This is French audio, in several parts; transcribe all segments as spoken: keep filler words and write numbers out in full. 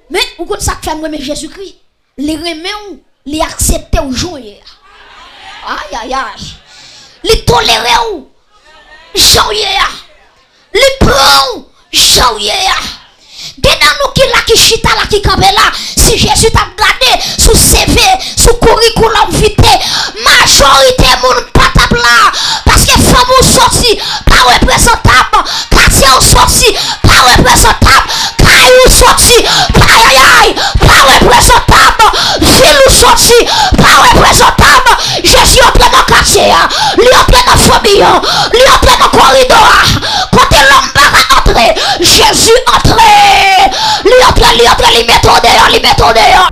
Mais ou quand ça fait moi mais Jésus-Christ, les remet ou les accepter ou jouer. Aïe aïe aïe. Les tolérer ou jouer. Les prend ou jouer. Dedan nous qui la qui chita la qui campe là, si Jésus t'a gardé sous C V, sous curriculum vitae, majorité moun patap là, parce que femme ou sorti, pas représentable, quartier ou sorti, pas représentable, caille ou sorti, pas aïe aïe, pas représentable, ville ou sorti, pas représentable, Jésus en plein dans quartier, lui en plein dans famille, lui en plein dans corridor, côté l'homme va entrer, Jésus entrer. Lui entre, lui entre, lui mettre au dehors, lui mettre au dehors.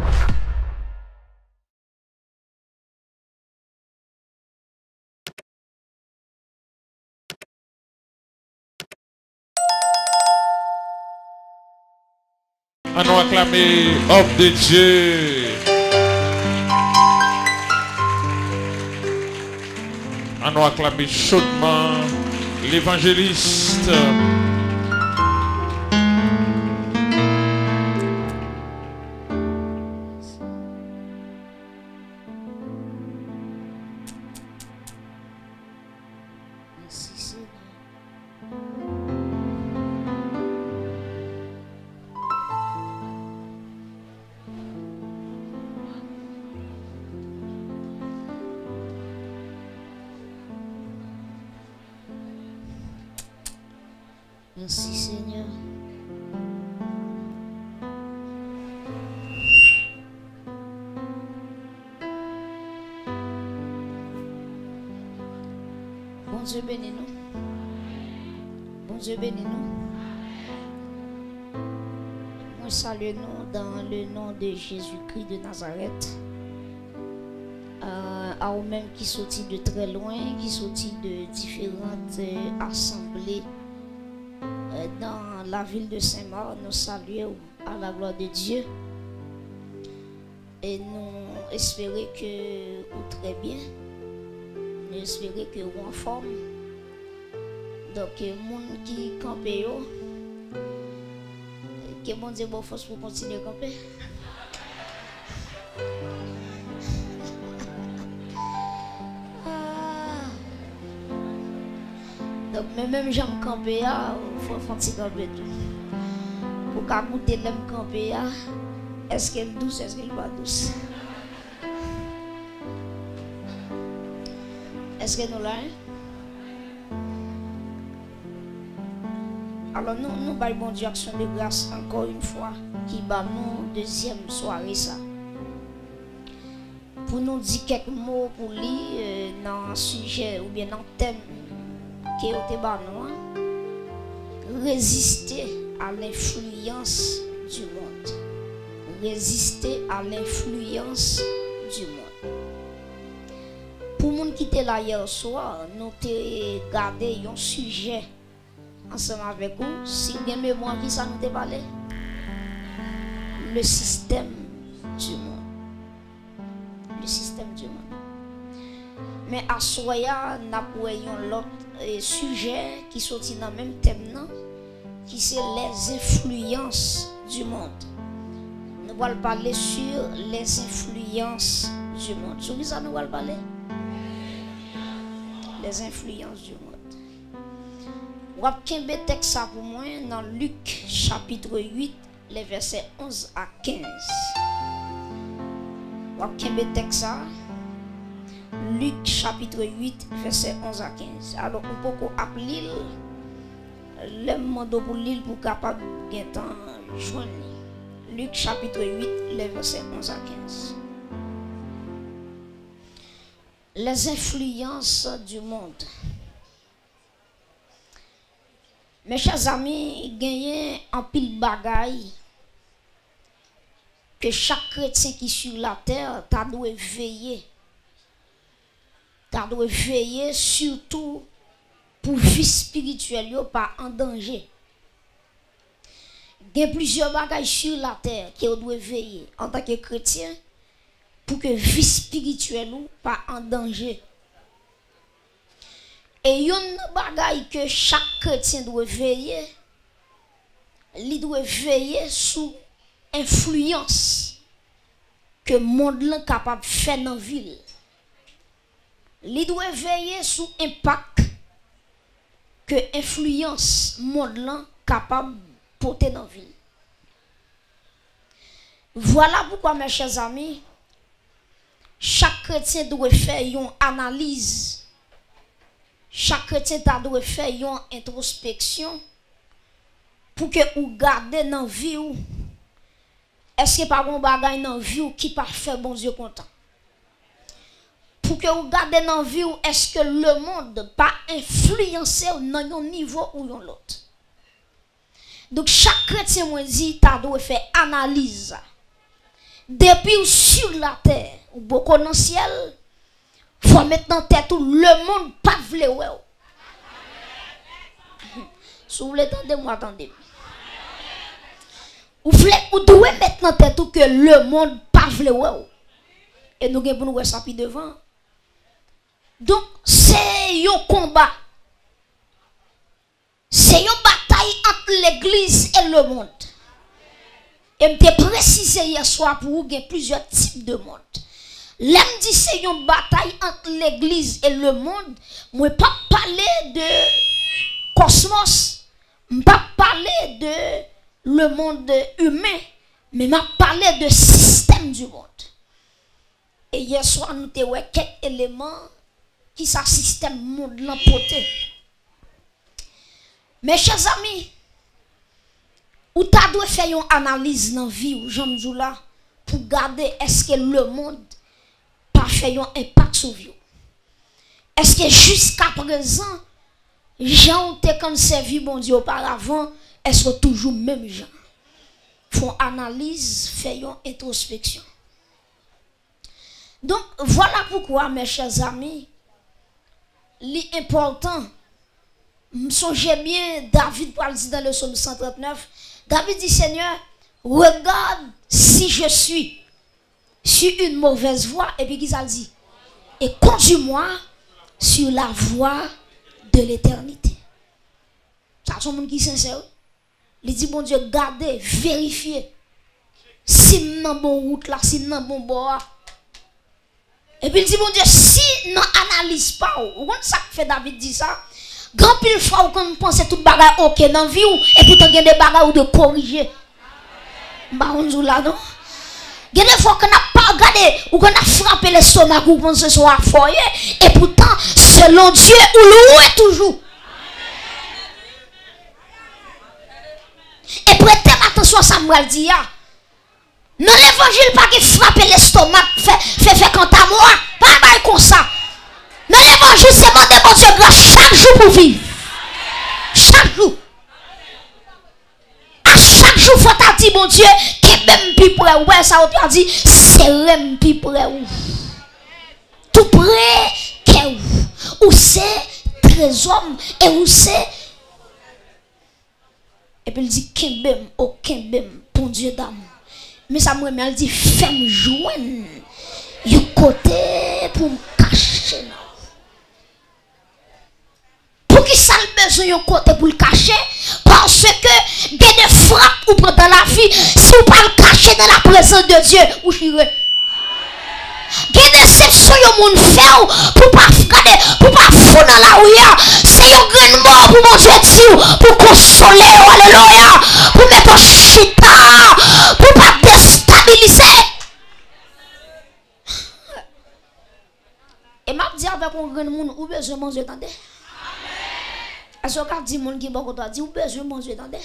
Allons acclamer homme de Dieu. Allons acclamer chaudement l'évangéliste. Merci Seigneur. Bon Dieu bénis nous. Bon Dieu bénis nous. Moi salue nous dans le nom de Jésus-Christ de Nazareth. Euh, à vous-même qui sortit de très loin, qui sortit de différentes euh, assemblées. Dans la ville de Saint-Marc, nous saluons à la gloire de Dieu et nous espérons que vous très bien, nous espérons que vous en forme. Donc, les gens qui campent, que bon Dieu, bon force pour continuer à camper. Donc, même j'aime camper, il faut faire un petit camper tout. Pour qu'à goûter l'aime camper, est-ce qu'elle est douce, est-ce qu'elle n'est pas douce? Est-ce que nous l'avons? Alors, nous, nous, nous, bon Dieu, action de grâce encore une fois, qui bat nous deuxième soirée ça. Pour nous dire quelques mots pour lui euh, dans un sujet ou bien dans un thème. Qui est résister à l'influence du monde. Résister à l'influence du monde. Pour les gens qui étaient là hier soir, nous avons gardé un sujet ensemble avec vous. Si vous avez mémoire, qui ça nous a parlé? Le système du monde. Le système du monde. Mais à Soya, nous avons l'autre sujet qui sortit dans le même thème, qui c'est les influences du monde. Nous allons parler sur les influences du monde. Sur qui ça nous allons parler? Les influences du monde. Vous avez un texte pour moi dans Luc chapitre huit, les versets onze à quinze. Vous avez un texte. Luc chapitre huit, verset onze à quinze. Alors, on peut appeler le mot pour l'île pour capable de joindre. Luc chapitre huit, les versets onze à quinze. Les influences du monde. Mes chers amis, il y a un pile bagaille que chaque chrétien qui est sur la terre doit veiller. Tu dois veiller surtout pour vie spirituelle pas en danger. Il y a plusieurs bagages sur la terre qui doivent veiller en tant que chrétien pour que vie spirituelle pas en danger. Et il y a un bagage que chaque chrétien doit veiller, il doit veiller sur influence que le monde est capable de faire dans la ville. Il doit veiller sur l'impact que l'influence monde est capable de porter dans la ville. Voilà pourquoi, mes chers amis, chaque chrétien doit faire une analyse. Chaque chrétien doit faire une introspection pour que vous gardez dans la vie. Est-ce que pas un bagage dans la vie qui pas fait bon Dieu content? Pour que vous gardez dans la vie, est-ce que le monde pas influencé dans un niveau ou dans l'autre? Donc chaque chrétien moi dit ta doit faire analyse. Depuis sur la terre ou beaucoup dans le ciel, faut mettre dans tête tout le monde pas vle ouais. Si vous voulez attendre moi attendez. Vous voulez vous devez mettre dans tête tout que le monde pas vle ouais. Et nous gagnons pour nous ça puis devant. Donc c'est un combat. C'est une bataille entre l'église et le monde. Et je me précisé hier soir pour vous qu'il y a plusieurs types de monde. L'homme dit c'est une bataille entre l'église et le monde. Je ne vais pas parler de cosmos. Je ne vais pas parler de le monde humain. Mais je vais parler de système du monde. Et hier soir, nous avons quelques éléments qui sont système monde l'emporté. Mes chers amis, ou tu dois faire une analyse dans la vie ou j'en dis là pour garder est-ce que le monde pas fait un impact sur vous. Est-ce que jusqu'à présent gens te quand servi bon Dieu auparavant est-ce que toujours même gens font analyse, fait une introspection. Donc voilà pourquoi mes chers amis l'important me songez bien David pour dire dans le psaume cent trente-neuf. David dit Seigneur, regarde si je suis sur une mauvaise voie. Et puis qu'il a dit, et conduis-moi sur la voie de l'éternité. Ça c'est un monde qui est sincère. Il dit, bon Dieu, gardez, vérifiez. Si nous avons bon route là, si nous avons bon bord. Et puis il dit, bon Dieu, si nous n'analysons pas, vous comprenez ça que fait David dit ça? Grand pile fois quand on pense tout bagage ok dans vie et pourtant il y a des bagages de corriger. Bah on joue là non. Il y a des fois qu'on n'a pas regardé ou qu'on a frappé l'estomac ou qu'on se soit foyer et pourtant selon Dieu ou le est toujours. Et prêtez attention à Samuel dit ya. Dans l'évangile pas qui frappe l'estomac fait fait fait quant à moi, pas bail comme ça. Dans l'évangile, c'est demander mon Dieu grâce chaque jour pour vivre. Chaque jour. À chaque jour, il faut dire, mon Dieu, que même plus près, ouais, ça on dit, c'est même plus près. Tout près, que ou c'est trésor, et où c'est. Et puis il dit, Kembem, oh Kembem, bon Dieu d'amour. Mais ça me dit, il dit, fais-moi joindre. Il côté pour me cacher. Pour qui ça le besoin de côté pour le cacher? Parce que il y a des frappes ou dans la vie, si vous ne pas le cacher dans la présence de Dieu, vous chirez. Il y a des déceptions que vous faites pour ne pas regarder, pour ne pas foutre dans la rue. C'est un grand mort pour mon Dieu dire, pour consoler, alléluia, pour mettre en chita, pour ne pas déstabiliser. Et m'a dit avec un grand monde, ou besoin de mon Dieu, attendez. Est-ce que dit monde qui beaucoup dit ou besoin mon Dieu attendez.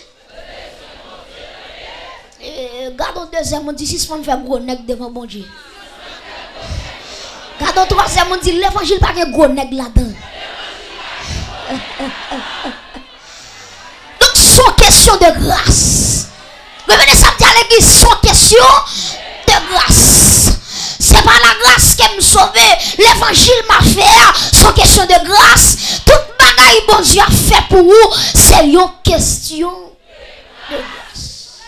Gardons deuxième on dit si on fait gros nèg devant bon Dieu. Gardons troisième on dit l'évangile pas que gros nèg là-dedans. Donc c'est question de grâce. Revenez samedi à l'église, c'est question de grâce. C'est pas la grâce qui me sauve, l'évangile m'a fait, c'est question de grâce. Toute bagaille bon Dieu a fait pour vous, c'est une question de grâce.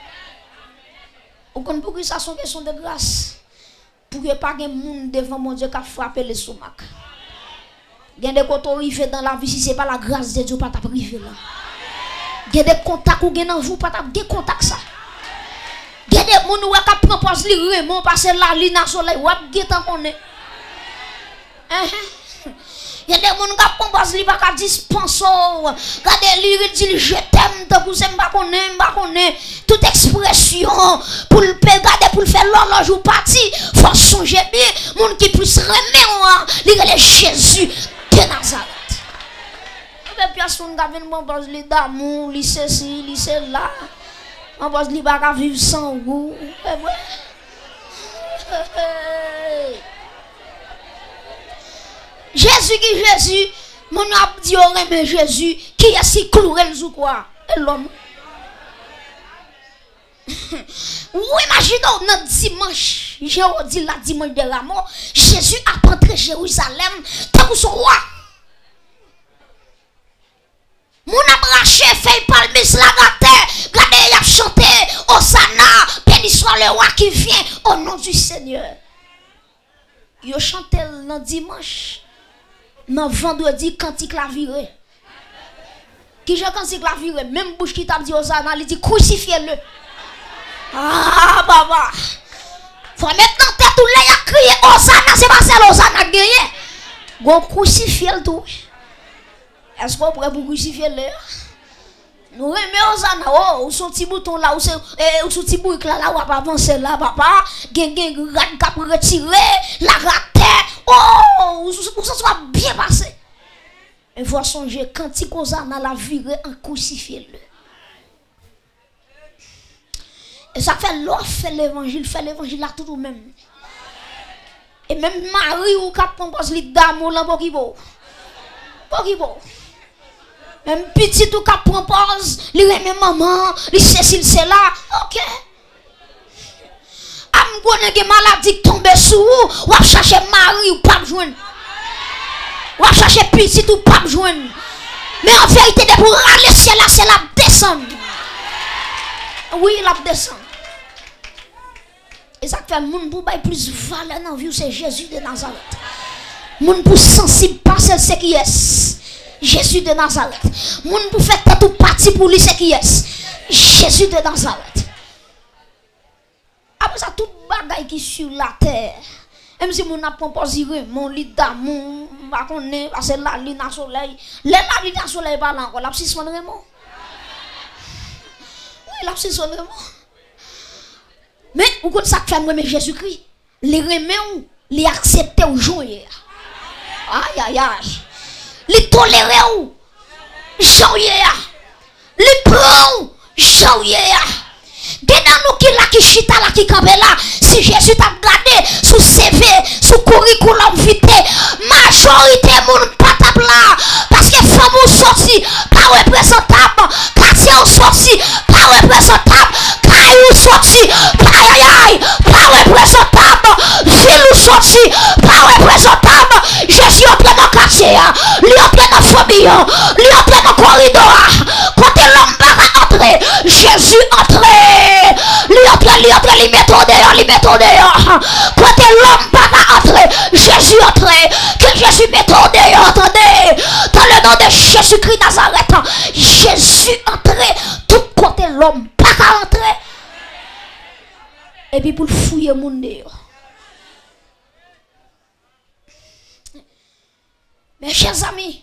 Vous comprenez pourquoi ça c'est une question de grâce? Pour que pas de monde devant mon Dieu qui a frappé le stomac. Il y a des côtés arrivés dans la vie, si ce n'est pas la grâce de Dieu, pas ta privé là. Il y a des contacts ou dans vous, pas ta des contacts ça. Il y moun ou ka propose li Raymond parce la li na soleil ou getan connaît. Il y a des gens qui propose li pas ka dispenser. Regardez li dit je t'aime tant que c'est pas connaît, pas connaît toute expression pour le regarder pour le faire l'horloge ou parti, faut songer bien moun qui puisse remettre li le Jésus de Nazareth. Et puis personne qui vient propose li d'amour, li ceci, li cela. On pense li pas vivre sans vous. Jésus qui Jésus, mon a dit mais Jésus qui est si cloué ou quoi? L'homme. Ou imaginons notre dimanche, j'ai dit la dimanche de la mort, Jésus a rentré Jérusalem tant que son roi. Mon a braché fait palmis la gâté, regardez il a chanté Hosanna, béni soit le roi qui vient au nom du Seigneur. Il chanté le dimanche. Non, vendredi, cantique la virée. Qui j'ai cantique la virée, même bouche qui t'a dit Hosanna, il dit crucifiez-le. Ah, papa. Faut mettre dans tête tout le monde a crié Hosanna, c'est pas celle Hosanna gagné. Go crucifier le tout. Est-ce qu'on pourrait vous crucifier le? Nous remettons Hosanna, oh, ou son petit bouton là, ou son petit bouton là, là, ou pas avancer là, papa. Gen gen rat cap retirer, la rater. Oh, ou ça soit bien passé. Il faut songer quand il Hosanna la virer en crucifier-le. Et ça fait l'offre, fait l'évangile, fait l'évangile là tout ou même. Et même Marie ou cap compose les d'amour là, pour qui beau. Pour qui beau. Même petit ou cap propose, les remet maman, les Cécile c'est là, ok. Am connaît que maladie tombe sous ou à chercher Marie ou pas joindre. Ou à chercher petit ou pas joindre. Mais en vérité, de pour aller ciel là, c'est la descendre. Oui, la descendre. Et ça fait moun pour bailler plus valeur dans vie, c'est Jésus de Nazareth. Moun pour sensible passer ce qui est. Jésus de Nazareth. Moun pour faire tout parti pour lui ce qui est. Jésus de Nazareth. Après ça, tout bagaille qui sur la terre. Même si mon a proposé mon lit d'amour, ma connaît parce que la lune à soleil. Les la lune à soleil pas là encore. La psy son vraiment. Oui, la psy son vraiment. Mais ou quand ça fait moi mais Jésus-Christ, les remet ou les accepter ou jouer. Aïe aïe aïe. Les tolérer ou jouer. Les prendre jouer. Dedans nous qui là qui chita là qui campe là, si Jésus t'a gardé sous C V, sous curriculum vitae, majorité moun patap là parce que femme ou sorti pas représentable, quartier ou sorti pas représentable, caille ou sorti pas aïe aïe, pas représentable, ville ou sorti pas représentable, Jésus en plein dans quartier, lui en plein dans famille, lui en plein dans corridor, côté l'homme va entrer, Jésus entrer. Lui entre, lui entre, lui mettre dehors, lui mettre dehors. Côté l'homme pas entrer, Jésus entrer, que Jésus mette dehors, attendez. Dans le nom de Jésus-Christ Nazareth, Jésus entrer, tout côté l'homme pas entrer. Et puis pour fouiller mon dehors. Mes chers amis,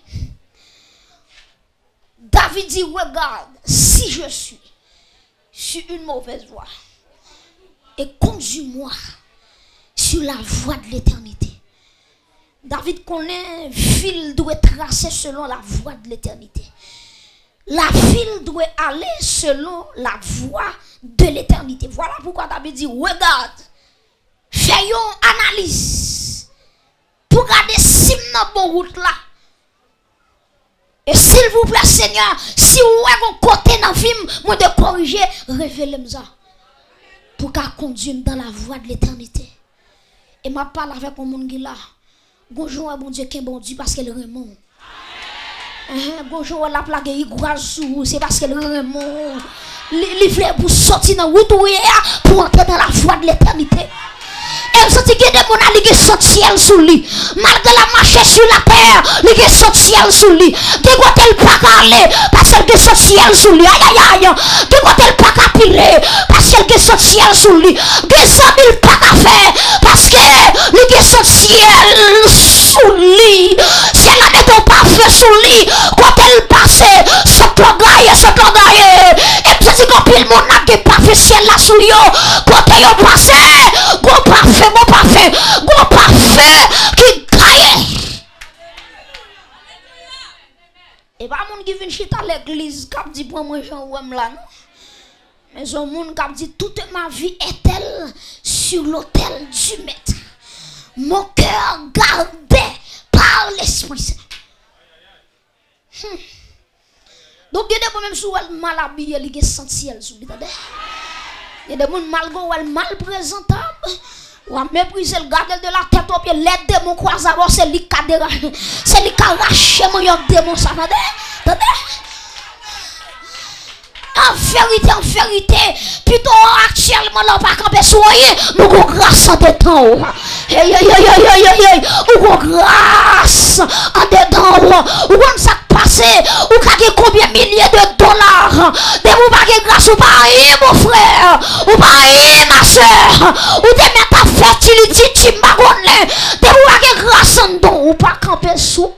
David dit, regarde, si je suis sur une mauvaise voie et conduis-moi sur la voie de l'éternité. David connaît, ville doit tracer selon la voie de l'éternité. La ville doit aller selon la voie de l'éternité. Voilà pourquoi David dit, regarde, faisons analyse pour regarder si nous avons bonne route là. Et s'il vous plaît, Seigneur, si vous avez un côté dans le film, moi de corriger, révélez-moi ça. Pour qu'à conduire dans la voie de l'éternité. Et ma parle avec mon monde qui là. Bonjour à bon Dieu qui est bon Dieu parce qu'elle remonte. Bonjour à la plaque il croise sous c'est parce qu'elle remonte. Il fait pour sortir dans la route pour entrer dans la voie de l'éternité. Et vous dit que des gens qui sont ciel sous lui. Malgré la marche sur la terre, ils sont ciel sous lui. Qui côté le pas aller parce qu'ils sont ciel sous lui. Aïe aïe aïe. Qui côté le pas piler parce qu'ils sont ciel sous lui. Qui sont mille pas à faire parce que ils sont ciel sous lui. Si elle a des parfait sous lui, quand elle passe, ça t'engaille, ça t'engaille. Et puis c'est comme pile mon âme qui parfait ciel là sous lui. Quand elle passe, gros parfait, gros parfait, gros parfait qui gagne. Et pas mon qui vient chita à l'église, qui dit pour moi Jean Ouem là, non? Mais un monde qui dit toute ma vie est-elle sur l'autel du maître. Mon cœur gardé par l'Esprit Saint. Hmm. Donc il y a des gens même sous elle mal habillé, ils sont senti elle sous lui. Il y a des gens mal mal présentable. Ou à mépriser le garder de la tête au pied, les démons croisent alors c'est lui qui a dérangé. C'est lui qui a arraché mon démon ça. Attendez. En vérité, en vérité, plutôt actuellement, là, pas camper soyez, nous avons grâce en dedans. Hey, hey, hey, hey, hey, hey, nous avons grâce en dedans. Ou on s'est passé, ou avez combien de milliers de dollars. De vous pas grâce, ou pas, mon frère, ou pas, ma soeur, ou de mettre ta fertilité, tu m'as de vous pas grâce en dedans, ou pas camper sous.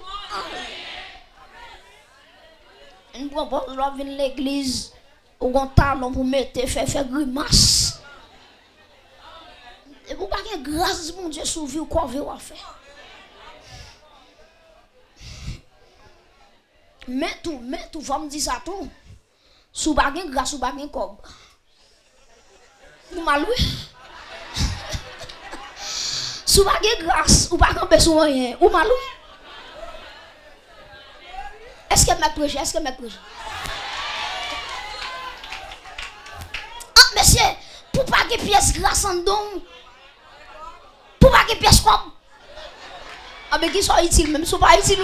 Une bonne chose, je viens de l'église. Ou un talon pour mettre, faire faire grimace. Et vous pas de grâce, mon Dieu, sur vous, quoi vous faire. Mais tout, mais tout, faut me dire ça tout. Sous pas de grâce, ou pas de cob. Vous m'avez sous pas de grâce, ou pas de besoin rien. Ou m'avez est-ce que m'a prêché, est-ce que m'a prêché? Monsieur, pour pas que pièce grâce en don, pour pas que pièce comme. Ah, mais qui soit utile, même si pas utile.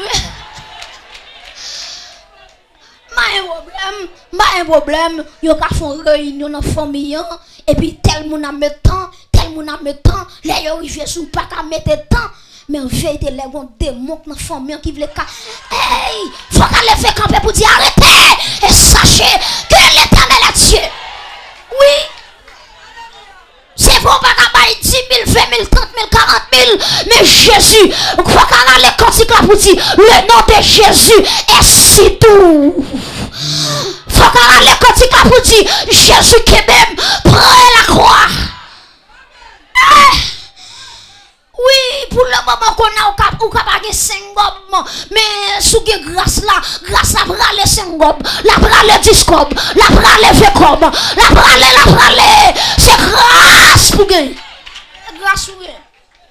Mais un problème, mais un problème, il y a une réunion dans la famille, et puis tel monde a mis temps, tel monde a mis temps, là, il y a arrivé sous pas qu'à mettre temps. Mais en vérité, les gens démons dans la famille qui veulent. Hey, il faut qu'elle fait camper pour dire arrêtez, et sachez que l'Éternel est Dieu. Oui, c'est pour pas qu'à dix mille, vingt mille, trente mille, quarante mille, mais Jésus, quoi qu'on a les conséquences pour dire le nom de Jésus est si doux. Faut qu'on a les conséquences pour dire Jésus qui même prend la croix. Eh. Oui, pour le moment qu'on a au cap, au cap avec cinq gobes, mais sous que grâce là, grâce à brale cinq gobes, la brale dix gobes, la brale vingt gobes, la brale, la brale, c'est grâce pour gagner. Grâce pour gagner.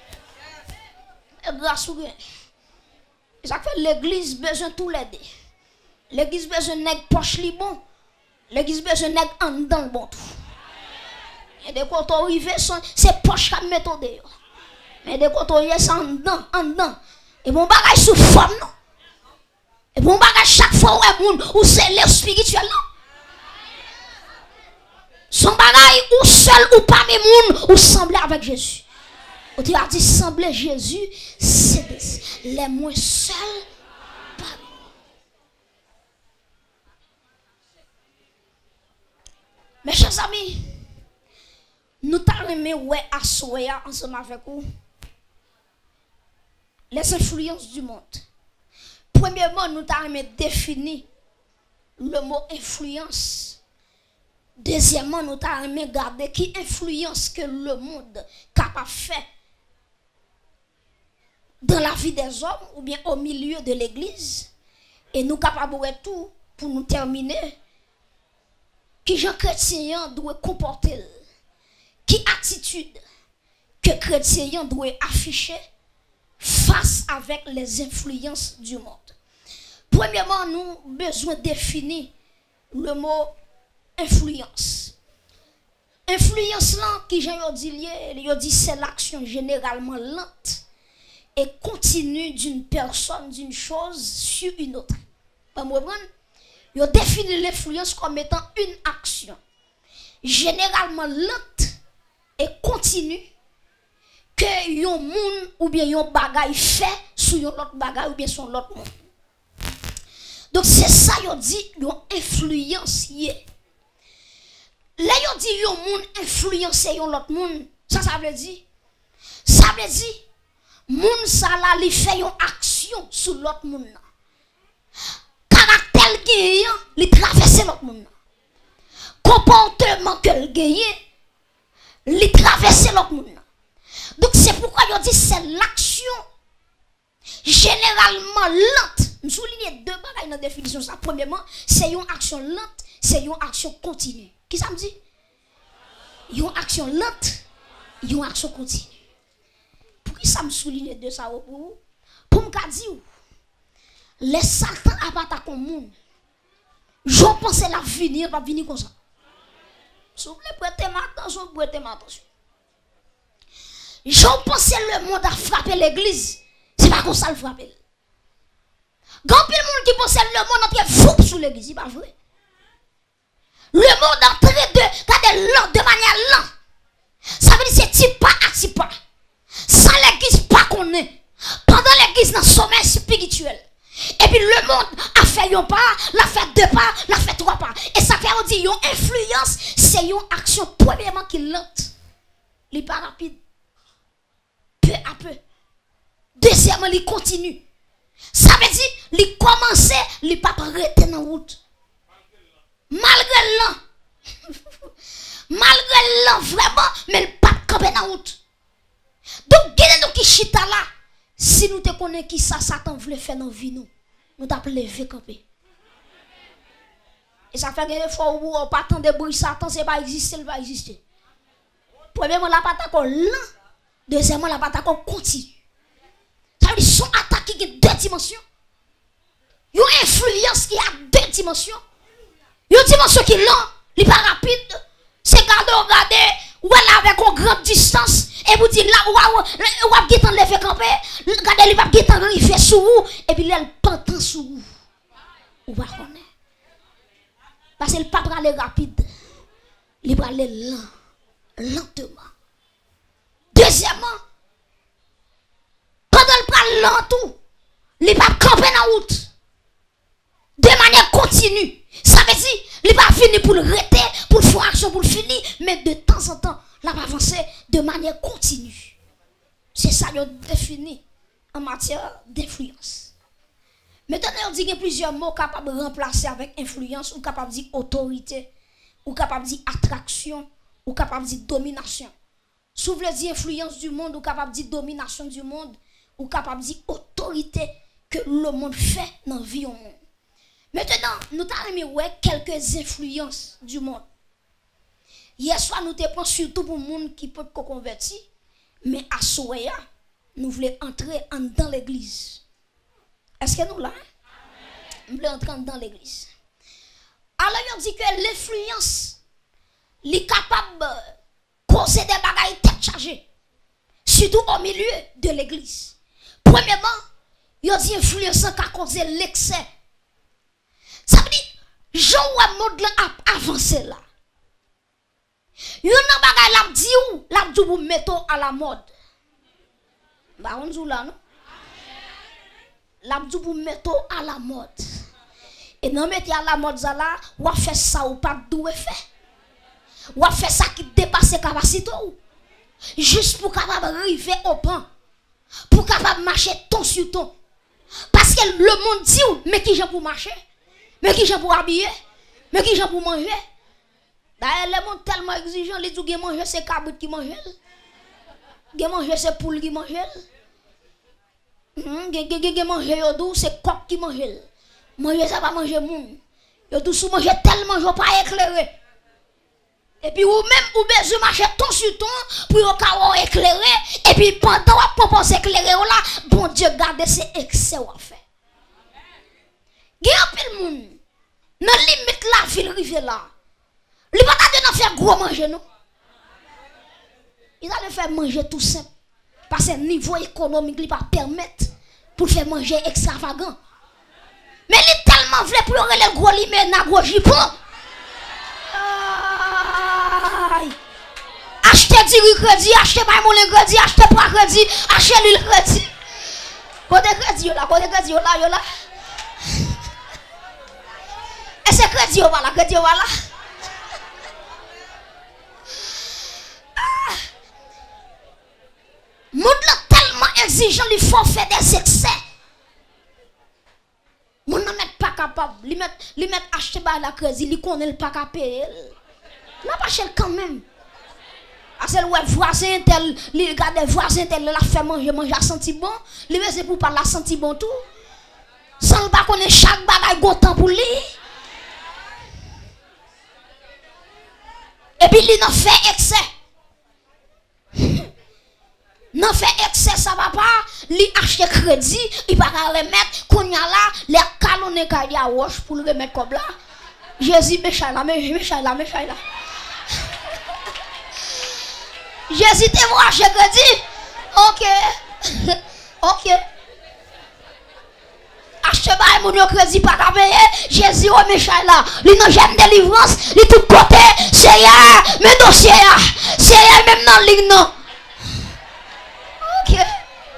Grâce pour gagner. Ça fait l'église besoin tous les deux. L'église besoin nèg poche li bon. L'église besoin nèg en dedans bon tout. Et de quand on arrive, c'est poche qui met au dehors. Mais de quand on y est en dedans, en dedans, et mon bagage sous forme, non? Et mon bagage chaque fois où est monde, ou c'est l'air spirituel, non? Son bagage ou seul ou pas mes monde, ou semblé avec Jésus. On tu as dit sembler Jésus, c'est les moins seuls, pas mes chers amis, nous t'aimons ouais à soya ensemble avec vous. Les influences du monde. Premièrement, nous t'aimons définir le mot influence. Deuxièmement, nous t'aimons garder qui influence que le monde capable de faire dans la vie des hommes ou bien au milieu de l'église. Et nous capables de tout pour nous terminer. Qui Jean chrétien doit comporter, qui attitude que chrétien doit afficher face avec les influences du monde. Premièrement, nous avons besoin de définir le mot influence. Influence là, qui j'en dit, dit c'est l'action généralement lente et continue d'une personne, d'une chose sur une autre. Vous comprenez? Vous définissez l'influence comme étant une action généralement lente et continue que yon moun ou bien yon bagay fait sur yon l'autre bagay ou bien sur l'autre monde. Donc c'est ça yon dit yon influencier. Là yon dit yon moun influencer yon l'autre monde, ça ça veut dire ça veut dire moun ça là li fait yon action sur l'autre monde. Caractère gagnant, li traverser l'autre monde. Comportement que le gagne, li traverser l'autre monde. Donc c'est pourquoi je dis c'est l'action généralement lente. Je souligne deux bagages dans la définition. Ça, premièrement, c'est une action lente, c'est une action continue. Qui ça me dit? Une action lente, une action continue. Pour qui ça me souligne de ça pour vous? Pour me dire, les Satan abattent comme monde. Je pense la venir, va venir comme ça. S'il vous plaît, prêtez attention, prêtez attention. Je pense que le monde a frappé l'église. C'est pas comme ça le frappé. Quand il y a des gens qui pensent que le monde a entré fou sur l'église, c'est pas vrai. Le monde est en train de garder l'ordre de manière lente. Ça veut dire que c'est pas à type pas. Sans l'église, pas qu'on est. Pendant l'église, dans le sommeil spirituel. Et puis le monde a fait un pas, l'a fait deux pas, l'a fait trois pas. Et ça fait on dit une influence, c'est une action premièrement qui est lente. Elle n'est pas rapide. Peu à peu. Deuxièmement, il continue. Ça veut dire, il commence, il ne pas arrêter dans la route. Malgré l'an. Malgré l'an, vraiment, mais il ne pas camper dans la route. Donc, il y a qui chita là. Si nous te connaissons qui ça, Satan voulait faire dans la vie, nous, nous t'appelons lever camper. Et ça fait que des fois où on pas tant de bruit, Satan, c'est pas exister, il va exister. Premièrement, la patate lent. Deuxièmement, la patate continue. Ça veut dire qu'ils sont attaqués qui deux dimensions. Ils ont une influence qui a deux dimensions. Ils ont une dimension qui est lent, qui n'est pas rapide. C'est garder, regarder, ou elle avec une grande distance. Et vous dites là, ou vous avez un levé camper, regardez, il va un arriver sur vous, et puis là, il pente sur vous. Ou va connaître. Parce que le pas aller rapide, il va aller lent, lentement. Deuxièmement, quand il prend lentement, il va camper dans la route. De manière continue. Ça veut dire, il va finir pour le arrêter, pour faire action, pour le finir, mais de temps en temps, il va avancer de manière continue. C'est ça que défini en matière d'influence. Maintenant, on dit qu'il y a plusieurs mots capables de remplacer avec influence, ou capables de dire autorité, ou capables de dire attraction, ou capables de dire domination. Si vous voulez dire influence du monde, ou capable de dire domination du monde, ou capable de dire autorité que le monde fait dans la vie au monde. Maintenant, nous avons ouais, quelques influences du monde. Hier soir, nous te prenons surtout pour le monde qui peut convertir, mais à Soya, nous voulons entrer dans l'église. Est-ce que nous là? Nous voulons entrer dans l'église. Alors, on dit que l'influence est capable de causer des bagailles tête chargée, surtout au milieu de l'église. Premièrement, on dit influence qui a causé l'excès. Ça veut dire, Jean ou un mode a avancé là. Yon nan bagay la di ou, la di ou metto à la mode. Ba on zou là non? La di ou metto à la mode. Et non metti à la mode ça là, ou a fait ça ou pas doué fait. Ou a fait ça qui dépasse capacité ou. Juste pour capable arriver au pan. Pour capable marcher ton sur ton. Parce que le monde dit ou, mais qui j'ai pour marcher? Mais qui j'ai pour habiller? Mais qui j'ai pour manger? D'ailleurs, le monde tellement exigeant, les gens qui mangent, c'est cabrit qui mange. Qui mange, c'est poule qui mange. Qui mange, c'est coq qui mange. Manger, ça va manger moun. Yo tout sous manger tellement, je pas éclairé. Et puis, ou même, ou besoin marcher ton sur ton, pour yon ka éclairé. Et puis, pendant ou propose éclairer là, bon Dieu, garde ces excès ou fait. Gen apel moun, nan limite la ville rive là. Il va pas faire gros manger, non? Il va le faire manger tout simple. Parce que le niveau économique ne va pas permettre pour faire manger extravagant. Mais il est tellement vrai pour avoir les gros limets dans gros jupon. Acheter crédit, crédit, achetez pas mon crédit, achetez pas crédit, achetez le crédit. Côté crédit là, côté crédit là, yo là. Et c'est crédit voilà, crédit voilà. Monde là tellement exigeant, il faut faire des excès. Mon n'a pas capable, li mettre li mettre acheter ba la crédit, li connaît pas capable payer. N'a pas cher quand même. A celle ouais voisin tel, li regarde voisin tel la fait manger, manger a senti bon, li c'est pour pas la senti bon tout. Sans pas connaître chaque bagaille go temps pour lui. Et puis il n'a fait excès. Non fait excès ça va pas, li acheter crédit, il va remettre qu'on y a là les calonner kaya roche pour le remettre comme là. Jésus méchant là, méchant là, méchant là. Jésus te voit acheter crédit. OK. OK. Acheter ba mon crédit pas ka payer, Jésus au méchant là. Li non j'aime délivrance, li tout côté, c'est ya, mes dossiers ya. C'est ya même dans ligne non. OK.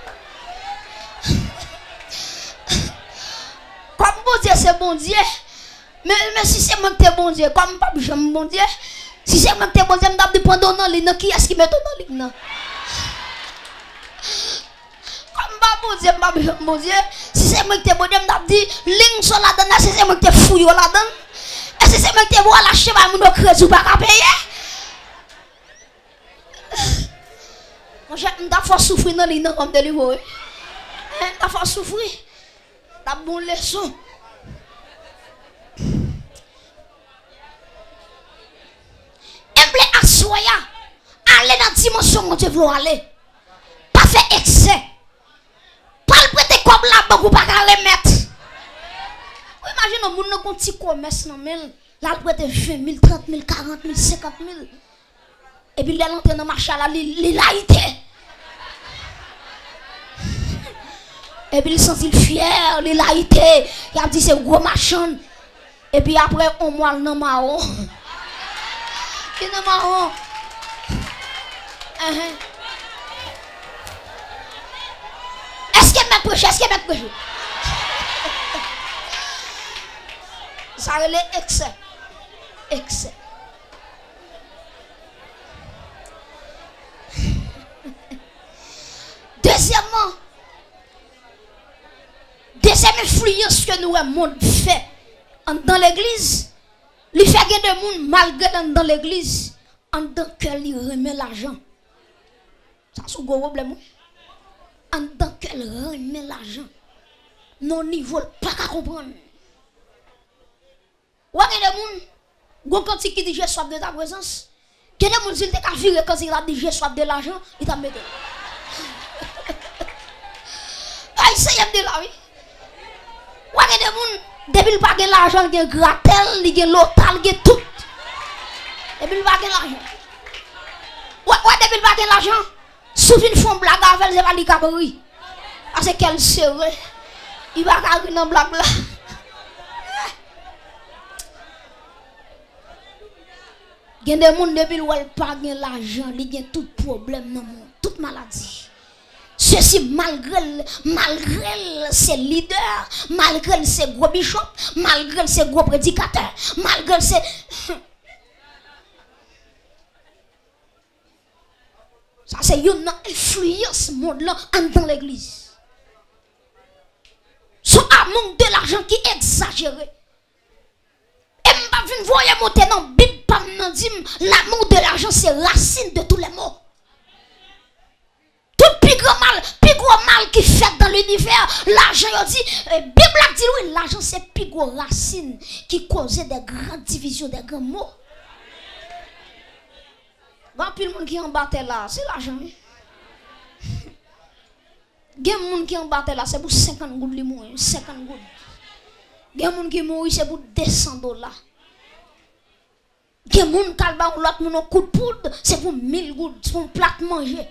Comme bon Dieu c'est bon Dieu. Mais, mais si c'est moi qui t'es bon Dieu, comme pas j'aime bon Dieu. Si c'est moi qui t'es bon Dieu, je me prendre dans l'île, qui est-ce qui met dans l'île? Comme pas bon Dieu, je j'aime bon Dieu. Si c'est moi qui t'es bon Dieu, je me dis, ligne sur la donne, si c'est moi qui t'es fouillé la donne. Et si c'est moi qui t'es bon, lâcher ma mon crédit ou pas qu'à payer. Je ne faut souffrir dans l'île comme de l'île. Je faut souffrir. La bonne leçon. Emble assoya. Allez dans la dimension où tu veux aller. Pas faire excès. Pas le prêter comme la banque ou pas qu'à remettre. Imagine un monde qui a un petit commerce. Là, il prête vingt mille, trente mille, quarante mille, cinquante mille. Et puis, il est entré dans le marché, il a été. Et puis il sentit fier, il a été, il a dit c'est gros machin. Et puis après on mois le marron. Il est marron. Est-ce qu'il m'a prêché? Est-ce qu'il m'a prêché? Ça relève excès. Excès. Deuxièmement, deuxième influence que nous avons monde fait dans l'église, il fait que des gens malgré dans l'église, en tant qu'elle remet l'argent. Ça c'est un gros problème. En tant qu'elle remet l'argent, non niveau pas qu'à comprendre. Ou il y a des gens, quand il dit j'ai soif de ta présence, il y a des gens qui ont viré quand il a dit j'ai soif de l'argent, il t'a mis. Ah, il s'est de là, oui. Ou il y a des gens, depuis qu'il n'a pas l'argent, il a gratel, il a l'hôtel, il a tout. Depuis qu'il n'a pas l'argent. Ouais, ouais, depuis qu'il n'a pas l'argent, sauf une femme blague avec elle, c'est pas les cabaret. Parce qu'elle serait, il va garder une blague là. Il y a des gens depuis qu'ils n'ont pas l'argent, ils ont tout problème dans le monde, toute maladie. Ceci malgré, malgré ses leaders, malgré ses gros bishops, malgré ses gros prédicateurs, malgré ses... Ça c'est une influence monde-là dans l'église. Son amour de l'argent qui est exagéré. Et je ne vais pas voir monter dans la Bible, l'amour de l'argent c'est racine de tous les maux. Tout plus grand mal, plus gros mal qui fait dans l'univers, l'argent, il dit, la Bible a dit oui, l'argent c'est plus gros racine qui cause des grandes divisions, des grands maux. Bon, puis le monde qui en battait là, c'est l'argent. Il y a des gens qui en battent là, c'est pour cinquante gouttes, cinquante gouttes. Il y a des gens qui mourent, c'est pour deux cents dollars. Il y a des gens qui ont l'autre un coup de poudre, c'est pour mille gouttes, c'est pour un plat manger.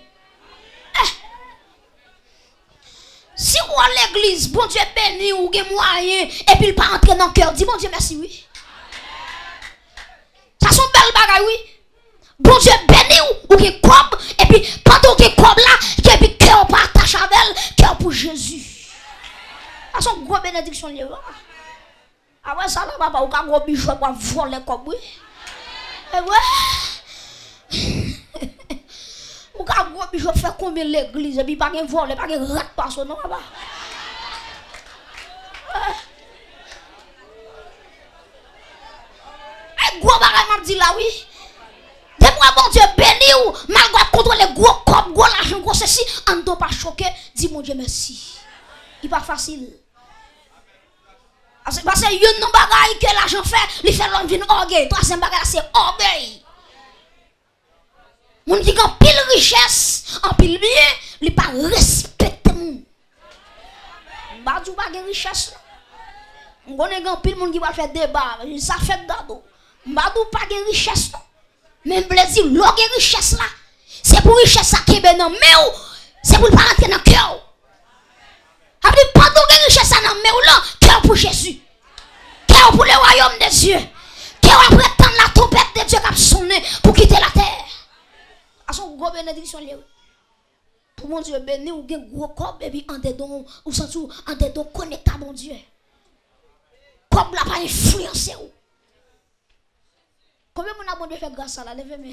Si vous à l'église, bon Dieu béni ou gen moyen, et puis il pas entrer dans le cœur, dis bon Dieu merci, oui. Ça sont belles bagailles, oui. Bon Dieu béni ou gen comme, papa ou ka gros bichou pour voler comme oui. Eh ouais. Ou ka gros bichou fait combien l'église et puis pas gen voler, pas gen rat pas son non papa. Eh gros bagay m'a dit là oui. Dis-moi bon Dieu béni ou malgré contrôler gros comme gros l'argent gros ceci en doit pas choquer, dis mon Dieu merci. Il pas facile. Parce que yon non bagay que l'argent fait, il fait l'homme vinn orgueil. Troisième bagay c'est orgueil. Moun qui en pile richesse, en pile bien, il pas respecter moun. Ba dou bagay richesse. On connaît en pile moun qui va faire débat, ça fait d'ado. Ba dou pas de richesse. Même plaisir, l'orgueil richesse là, c'est pour richesse ça qui est dans mais c'est pour pas rentrer dans cœur. Après pas de richesse dans mais là, cœur pour Jésus. Cœur pour le royaume des cieux. Cœur après attendre la trompette de Dieu qui a sonné pour quitter la terre. À son gros bénédiction lié. Pour mon Dieu béni ou gen gros corps et puis en dedans ou sans tout en dedans connecté à mon Dieu. Comme la pas influencer ou. Combien mon abonné fait grâce à la levez-moi.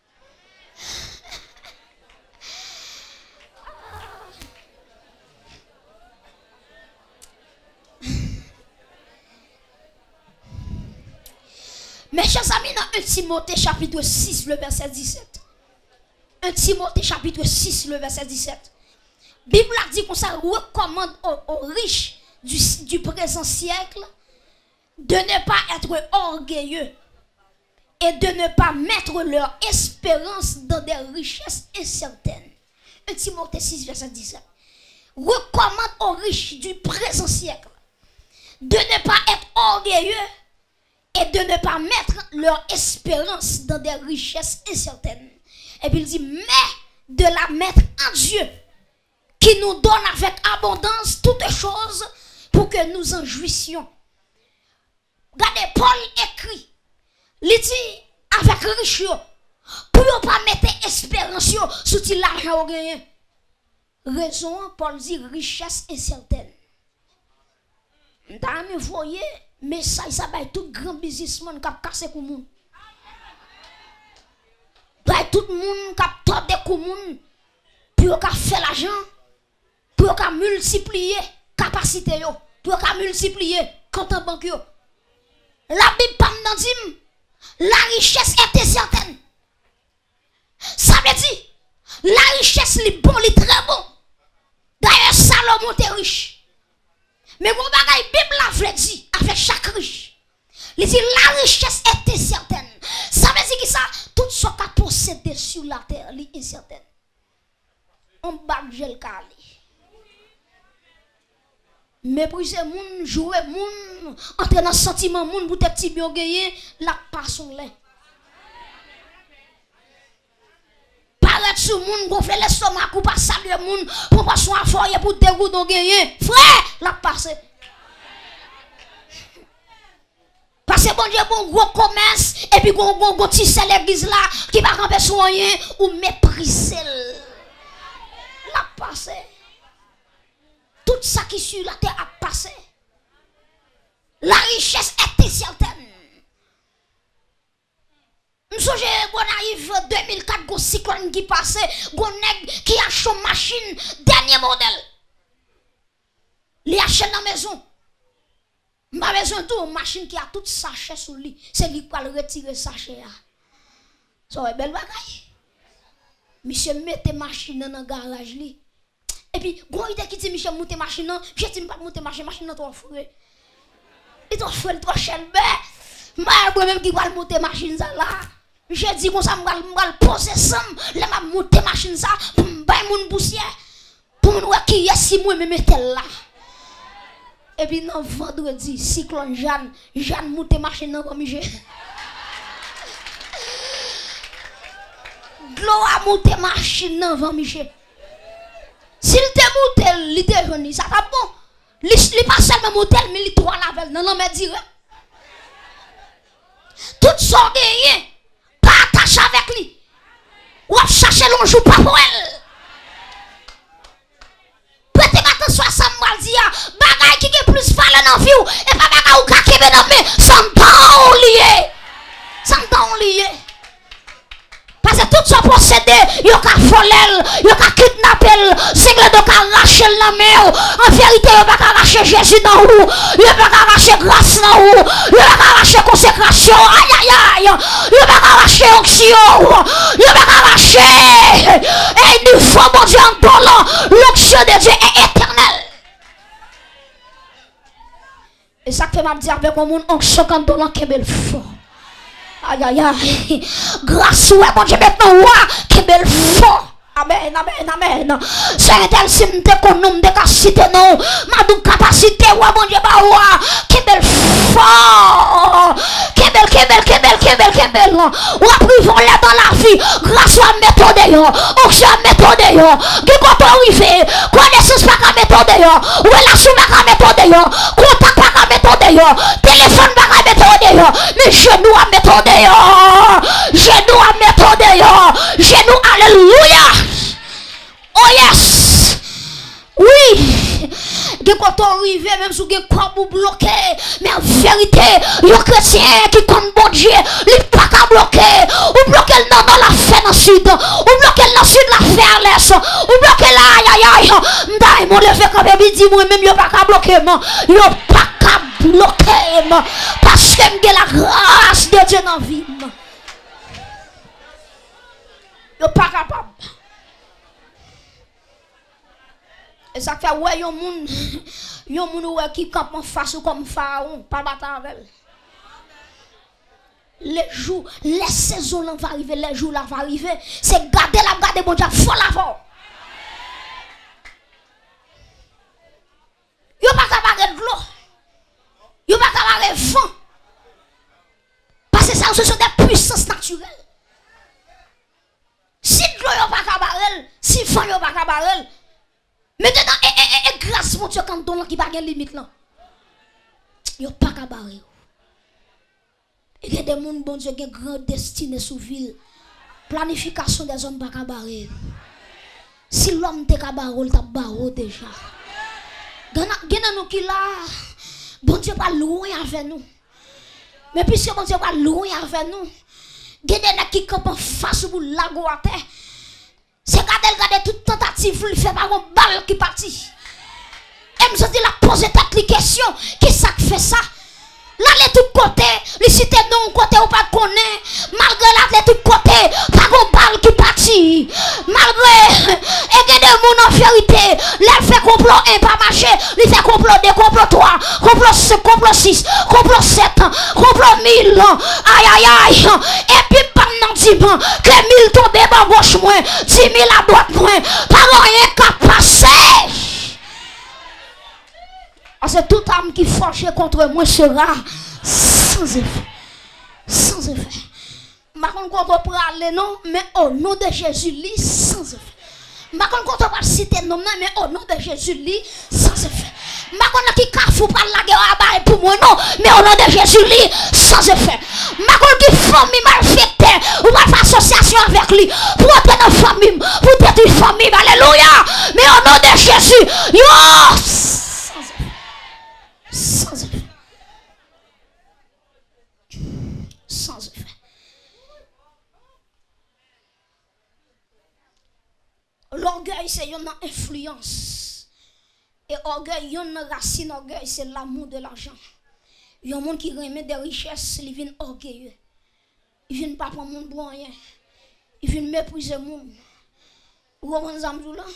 Mes chers amis, dans un Timothée chapitre six, le verset dix-sept. un Timothée chapitre six, le verset dix-sept. Bible a dit qu'on ça recommande aux, aux riches du, du présent siècle de ne pas être orgueilleux et de ne pas mettre leur espérance dans des richesses incertaines. un Timothée six, verset dix-sept. Recommande aux riches du présent siècle de ne pas être orgueilleux et de ne pas mettre leur espérance dans des richesses incertaines. Et puis il dit, mais de la mettre en Dieu, qui nous donne avec abondance toutes choses pour que nous en jouissions. Regardez, Paul écrit, il dit avec richesse, pour ne pas mettre espérance sur l'argent au gagné. Raison, Paul dit richesse incertaine. Vous voyez, mais ça, ça va être tout grand businessman qui a cassé pour moun. Va tout le monde qui a tordu pour moun. Pour qu'il fait l'argent. Pour qu'il multiplier capacité yo. Pour qu'il multiplier compte en banque yo. La Bible parle dit la richesse est incertaine. Ça veut dire la richesse est bon, est très bon. D'ailleurs Salomon était riche. Mais mon bagay Bible la veut dire avec chaque riche. Il dit la richesse est incertaine. Ça veut dire que ça, tout ce qu'a possédé sur la terre, est incertaine. On bat gel kali. Mépriser moun, jouer moun, entrer dans sentiment moun pour te petit bien gagner, la passe son lait. Paraître sur moun, gonfler l'estomac ou pas saluer moun, pour pas son affaire pour dégoûter gagner. Frère, la passe. Parce que bon Dieu, bon gros commerce, et puis bon gros gros tissé l'église là, qui va camper soigner ou mépriser. La passe. Tout ça qui sur la terre a passé. La richesse est incertaine. Je bon arrive deux mille quatre, go cyclone qui passe, go nèg qui achète une machine, dernier modèle. Li achète dans la maison. Ma maison tout, une machine qui a tout sachet sous lui. C'est lui qui va le retirer sachet. Ça va belle bagaille. Monsieur mette machine dans le garage li. Et puis, gros idée qui dit Monsieur monte machine, je dis pas monter machine, machine trop fouet. Et trop fouet, trop cher. Mais, moi même qui va monter machine ça là. Je dis qu'on ça me va poser ça, les m'a monter machine ça pour me bailler mon poussière. Pour me voir qui est si moi me mette là. Et puis non vendredi, cyclone Jeanne, Jeanne monte machine dans comme je. L'eau a monté machine dans Van Michel. S'il te monté, il te jauni, ça va bon. Il pas seulement monté, mais il trois lavel, non non mais dire. Tout ça gagné, pas attaché avec lui. Ou à chercher l'on joue pas pour elle. Prêtez attention à ça, moi dire, bagay qui est plus fallen en vie, et pas bagay ou kakebe dans mais, sans tout ça possédé, yo ka volel, yo ka kidnapper, single de ka arracher la main. En vérité, yo pas arracher Jésus dans ou, yo pas arracher grâce dans ou, yo pas arracher consécration. Aïe aïe aïe. Yo pas arracher onction, yo pas arracher. Et nous faut mon Dieu en dollar, l'onction de Dieu est éternelle. Et ça fait m'a dire avec mon onction quand dollar qui est belle fort. Aïe aïe aïe. Grâce ouais mon Dieu maintenant ouais qui est belle fort. Amen, amen, amen. C'est tel si m'te konnom de cité non. Ma dou capacité ouais mon Dieu bah ouais qui est belle fort. Qui est belle, qui est belle, qui est belle, qui est belle, qui est belle. Ou après voler dans la vie grâce à méthode yo. Onction méthode yo. Qui quand on arrive, connaissance pas qu'à méthode yo. Relation pas qu'à méthode yo. Contact pas qu'à méthode yo. Téléphone pas qu'à méthode yo. Mais genou à méthode yo. Genou à méthode yo. Genou alléluia. Oh yes! Oui! Quand on arrive, même si vous avez bloqué, mais en vérité, les chrétiens qui comptent bon Dieu, ils ne peuvent pas bloquer. Ou bloquer le nord dans la fête dans le sud. Ou bloquer le sud la fête à l'est. Ou bloquer là, aïe aïe aïe. M'daï mon levé quand même, il dit moi-même, il ne peut pas bloquer. Il ne peut pas bloquer. Parce que j'ai la grâce de Dieu dans la vie. Il n'est pas capable. Et ça fait ouais yon moun yon moun ouais qui campe en face ou comme pharaon pas battre avec. Les jours, les saisons là va arriver, les jours là va arriver, c'est garder la garder bon Dieu faut l'avant. Yo pas capable de l'eau. Yo pas capable de vent. Parce que ça ce sont des puissances naturelles. Si l'eau yo pas capable, si vent yo pas capable. Maintenant, et, et, et, grâce mon Dieu, quand on qui pas de limite là, il n'y a pas qu'à barrer. Il y a des gens, bon Dieu, qui ont une grande destinée sous ville. Planification des hommes pas qu'à barrer. Si l'homme te qu'à barrer, il t'a barré déjà. Il y a nous qui là, bon Dieu pas loin avec nous. Mais puisque bon Dieu pas loin avec nous, il y a des gens qui campent en face pour lago à terre. C'est garder, garder toute tentative, il fait pas une balle qui partit. Et je dis la poser cette question, qui ça fait ça? Là, les tout côté, les cités non côté ou pas connaît, malgré là, les tout côté, pas une balle qui partit. Malgré, et que des gens en vérité, là, fait complot un pas marché, il fait complot deux, complot trois, complot cinq, complot six, complot sept, complot mille. Aïe aïe aïe. Et puis, pendant dix ans, que mille tombent à gauche moins, dix mille à droite moins, pas rien qu'à passer. Parce que toute âme qui forge contre moi sera sans effet. Sans effet. Ma contre contre pour aller non, mais au nom de Jésus, lit sans effet. Ma contre contre pas citer non, mais au nom de Jésus, lit sans effet. Ma contre qui cafou par la guerre pour moi non, mais au nom de Jésus, lit sans effet. Ma contre qui famille mal faite, ou pas faire association avec lui, pour entrer dans la famille, pour détruire la famille, alléluia. Mais au nom de Jésus, yo! Sans effet. Sans effet. L'orgueil, c'est une influence. Et orgueil, une racine orgueil, c'est l'amour de l'argent. Il y a un monde qui remet des richesses, il vient orgueilleux. Il vient pas prendre mon bon rien. Il vient mépriser le monde. Vous comprenez là?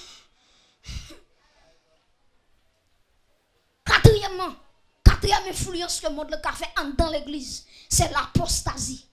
Quatrièmement, quatrième influence que le monde a fait dans l'église, c'est l'apostasie.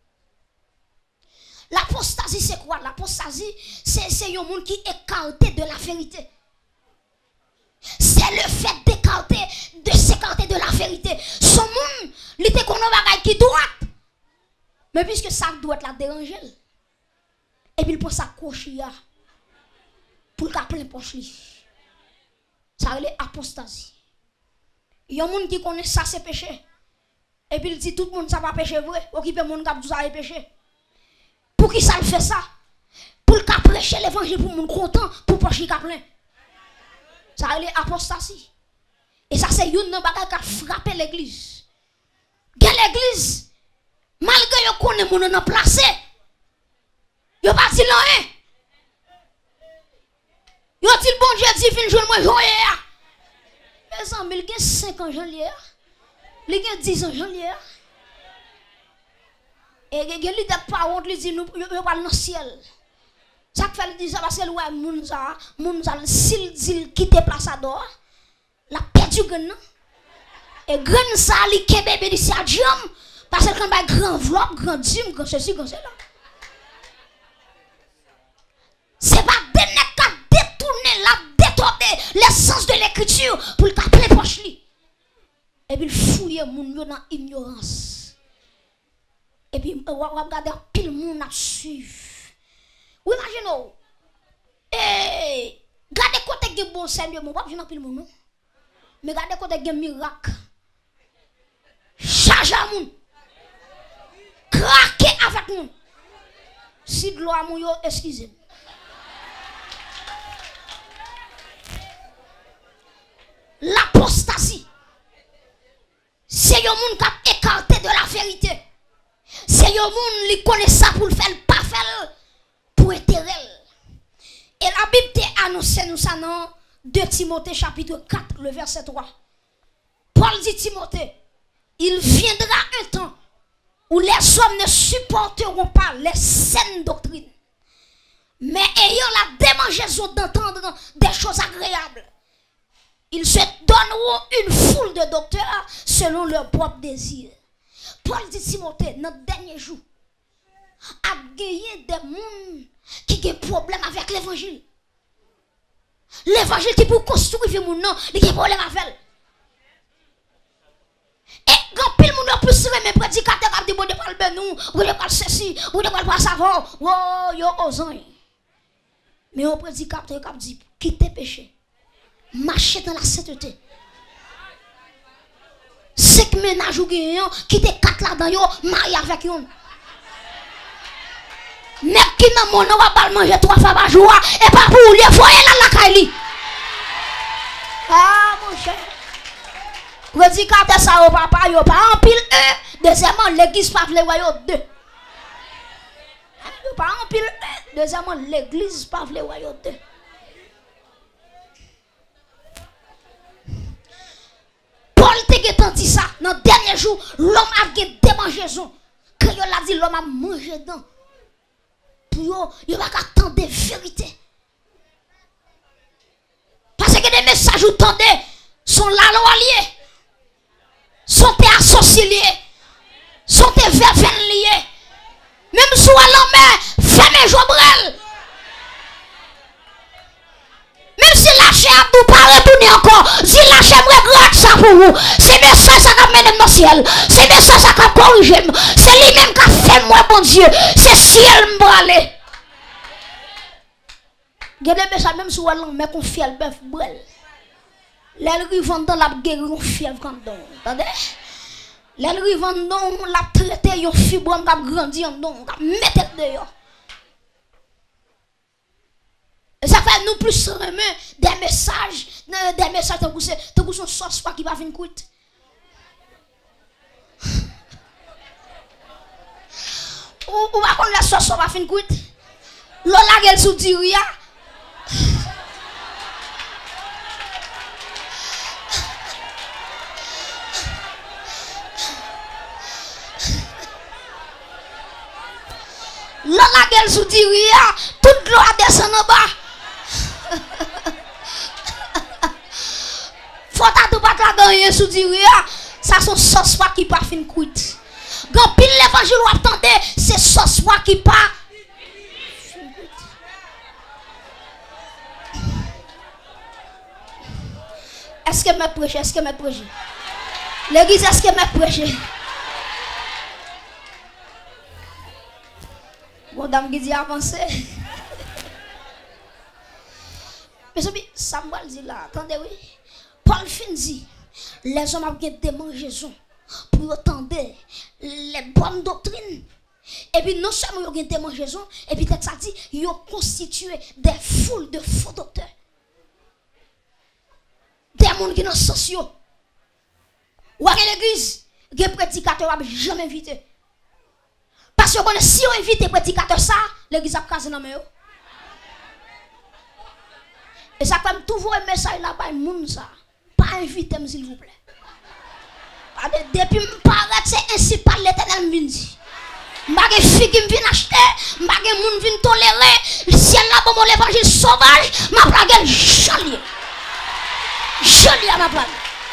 L'apostasie, c'est quoi? L'apostasie, c'est un monde qui est écarté de la vérité. C'est le fait d'écarter, de s'écarter de la vérité. Son monde, il était qu'on a qui droite. Mais puisque ça doit la déranger, et puis il prend sa coche pour le cas plein poche. Ça c'est l'apostasie. Il y a des gens qui connaissent ça, c'est péché. Et puis il dit tout le monde ça va pécher vrai. Occuper le monde qui a péché. Pour qui ça le fait ça? Pour le cas prêcher l'évangile pour le monde content, pour pas chier plein. Ça c'est l'apostasie. Et ça c'est une bagage qui a frappé l'église. L'église, malgré qu'on connaît mon en placé, Yo pas dit rien. Yo dit le bon Dieu dit fin jour moi joyer. Mes amis, il a cinq ans janvier. Il a dix ans janvier. Et il a pas honte, il dit nous yo pas dans le ciel. Ça fait le dit ça parce que ouais Mounza, Mounza s'il dit quitter place à dehors, la perdu gagne. Et grand ça li ke bébé di sa jam parce que quand ba grand vlog, grand dim, grand ceci, grand cela. C'est pas des nèg qui détourner la détourner l'essence de l'écriture pour le taper poche li. Et puis il fouille moun yo dans ignorance. Et puis on va regarder pile moun a suivre. Ou imaginez, eh, regardez côté que bon Seigneur, mon pas venir pile moun non. Mais regardez côté que miracle. Charge à moun. Craquer avec moun. Si de l'eau à moun yo, excusez. L'apostasie. C'est yon moun qui a écarté de la vérité. C'est yon moun qui connaît ça pour le faire, pas faire pour intérêt. Et la Bible t'a annoncé nous ça dans deux Timothée chapitre quatre, le verset trois. Paul dit Timothée, il viendra un temps où les hommes ne supporteront pas les saines doctrines, mais ayant la démangeaison d'entendre des choses agréables, ils se donneront une foule de docteurs selon leur propre désir. Paul dit Timothée, dans le dernier jour, a gagné des gens qui ont des problèmes avec l'évangile. L'évangile qui pour construire les gens, il y a des problèmes avec. Et quand pile moun plus serré mes prédicateurs qui dit bon de parler ben nous, ou de parler ceci, ou de parler pas savon, oh yo ozon. Mais on prédicateur qui dit quitter péché. Marcher dans la sainteté. Cinq ménages ou gagnant, quitter quatre là-dedans yo, marier avec yon. Mais qui n'a mon nom va manger trois fois par jour et pas pour les foyer là la kaili. Ah mon cher. Prédicateur ça au papa yo pas en pile un. Deuxièmement l'église pas vle yo deux. Yo pas en pile un. Deuxièmement l'église pas vle yo deux. Paul te dit ça dans le dernier jour l'homme a des démangeaisons. Quand il a dit l'homme a mangé dedans. Pour yo, il va attendre des vérités. Parce que des messages vous tendez sont là liés. Sont tes associés liés. Sont tes verveines liés. Même si l'homme est fermé Jobrel. Même si lâché Abdou pas retourner encore, si lâché regrette ça pour vous, c'est message ça qui mène dans le ciel, c'est message ça qui corrige, c'est lui-même qui a fait moi bon Dieu, c'est ciel m'bralé. Gardez message même si vous allez mais qu'on fait le bœuf brel. Les rivendons la guerre on fièvre quand donc, attendez? Les rivendons la traité yon fibre qui a grandi en donc, qui mettre dehors. Ça fait nous plus remettre des messages, des messages de pousser, de pousser une sauce pas qui va venir coûte. Ou va qu'on la sauce va venir coûte. Lola gel sous diria. Lola gel sous diria, toute l'eau a descend en bas. Faut à tout pas la gagner sous dire ça sont sauce qui pas fin cuite. Quand pile l'évangile ou attendez c'est sauce qui pas. Est-ce que me prêcher, est-ce que me prêcher? L'église est-ce que me prêcher? Bon dame qui dit avancer. Mais Samuel dit là, attendez oui. Paul fin dit, les hommes ont des démangeaisons pour entendre les bonnes doctrines. Et puis non seulement ils ont des démangeaisons, et puis ça dit, ils ont constitué des foules de faux docteurs. Des gens qui sont sociaux. Ou à l'église, des prédicateurs ne jamais invité. Parce que si on invite les prédicateurs ça, l'église a casé dans mes. Et ça comme toujours un message là-bas, moun ça. Pas inviter s'il vous plaît. Depuis me paraît c'est ainsi par l'Éternel me dit. M'bagé fille qui me vient acheter, m'bagé moun vient tolérer, si elle n'a pas mon l'évangile sauvage, m'a plagué joli. Joli à ma plague.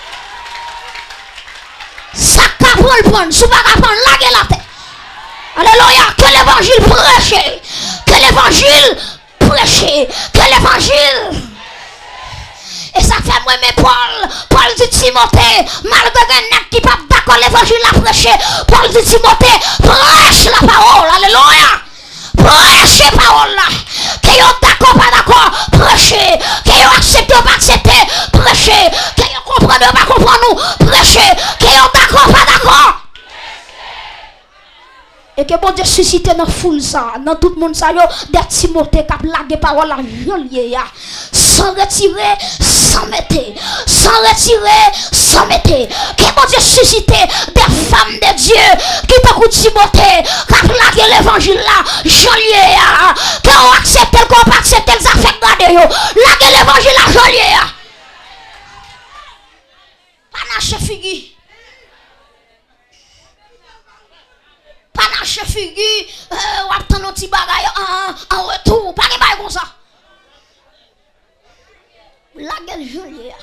Ça capable le prendre, sous pas prendre la la tête. Alléluia, que l'évangile prêche, que l'évangile prêche, que l'évangile. Et ça fait moi mes Paul, Paul dit Timothée, malgré que qui pas d'accord l'évangile la prêcher, Paul dit Timothée, prêche la parole, alléluia. Prêche la parole là. Que vous d'accord pas d'accord, prêchez. Que vous acceptez ou pas accepter, prêchez. Que vous comprenez ou pas comprendre, prêchez. Que vous d'accord pas d'accord. Et que bon Dieu suscite dans la foule ça, dans tout le monde ça, des Timothée qui a lagué parole à Joliet, sans retirer, sans mettre, sans retirer, sans mettre. Que bon Dieu suscite des femmes de Dieu qui t'écoutent Timothée, qui a lagué l'évangile là, Joliet, qui ont accepté le qu'on pas accepté les affaires gardées, lagué l'évangile là, Joliet. Panache figure. Panache figure, ou attendre un petit bagage en retour, pas de bagage comme ça. La gueule Julia.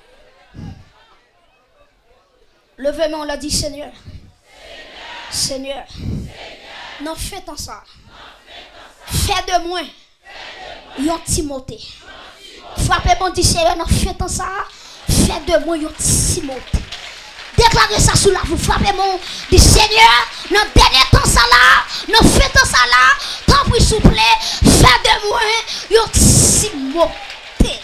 Levez-moi, on l'a dit Seigneur. Seigneur. Non, faites en ça. Fais de moi. Yon Timothée. Frappez mon dit Seigneur, non, faites en ça. Fais de moi yon Timothée. Déclarez ça sous la vous frappez mon dit Seigneur, dans le dernier temps ça là, nous faisons ça là, tant pis s'il vous plaît, fais de moi yon Timothée.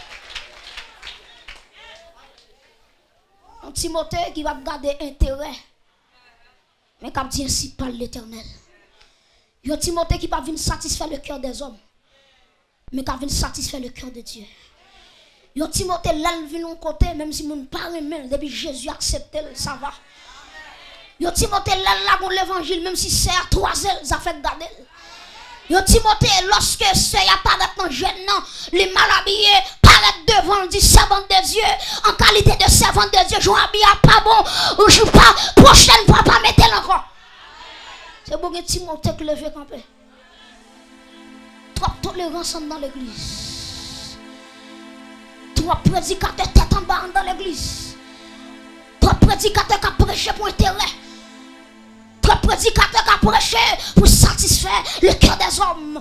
Un Timothée qui va garder intérêt, mais comme dit ainsi par l'Éternel. Yon Timothée qui va venir satisfaire le cœur des hommes, mais qui va venir satisfaire le cœur de Dieu. Yon Timothée l'elle vient de côté, même si mon pas remet, depuis Jésus accepte, ça va. Yon Timothée l'elle là pour l'évangile, même si c'est à trois ailes, ça fait garder. Yon Timothée, lorsque c'est apparaît dans jeune, les mal habillés, paraît devant, le dit servant de Dieu, en qualité de servant de Dieu, je m'habille pas bon, ou je pas, prochaine fois, pas mettre encore. C'est bon que Timothée qui levé camper. Trop tolérance dans l'église. Trois prédicateurs tête en bas dans l'église. Trois prédicateurs qui prêchent pour intérêt. Trois prédicateurs qui prêchent pour satisfaire le cœur des hommes.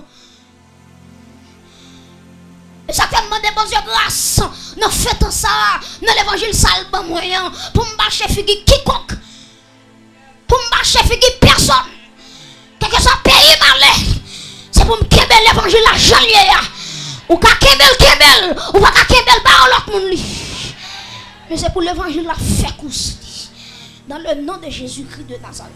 Et ça fait demander bon Dieu grâce. Nous faisons ça. Dans l'évangile, ça le bon moyen. Pour me bâcher figure quiconque. Pour me bâcher figure personne. Quel que soit pays malais. C'est pour me kembel l'évangile la jolière. Ou ka kembel kembel, ou pas ka kembel ba l'autre monde li. Mais c'est pour l'évangile la fait course. Dans le nom de Jésus-Christ de Nazareth.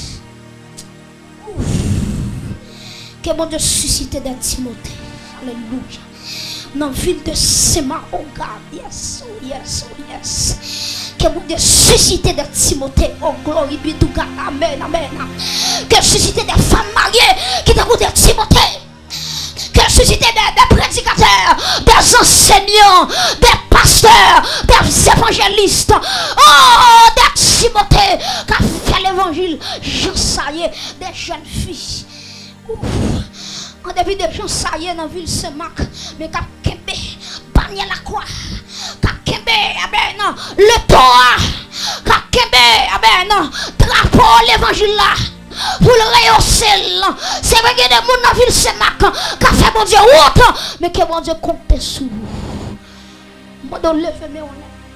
Ouf. Que bon Dieu suscite des Timothée. Alléluia. Dans la ville de Sema, oh God, yes, oh yes, oh yes. Que bon Dieu suscite des Timothée, oh glory be to God, amen, amen. Que suscite des femmes mariées qui t'écoutent des Timothée. Que suscite des, des prédicateurs, des enseignants, des pasteurs, des évangélistes, oh, des Timothée qui a fait l'évangile, Jean Saillé, des jeunes filles. Ouf. En début de gens Saillé dans la ville Saint-Marc, mais qui a kembe, bagné la croix, qui a kembe, non, le toit, qui a kembe, non, drapeau l'évangile là. Pour le rehausser, c'est vrai qu'il y a des gens dans la ville Saint-Marc qui a fait mon Dieu autre, mais que mon Dieu compte sur vous. Moi, je lève mes mains.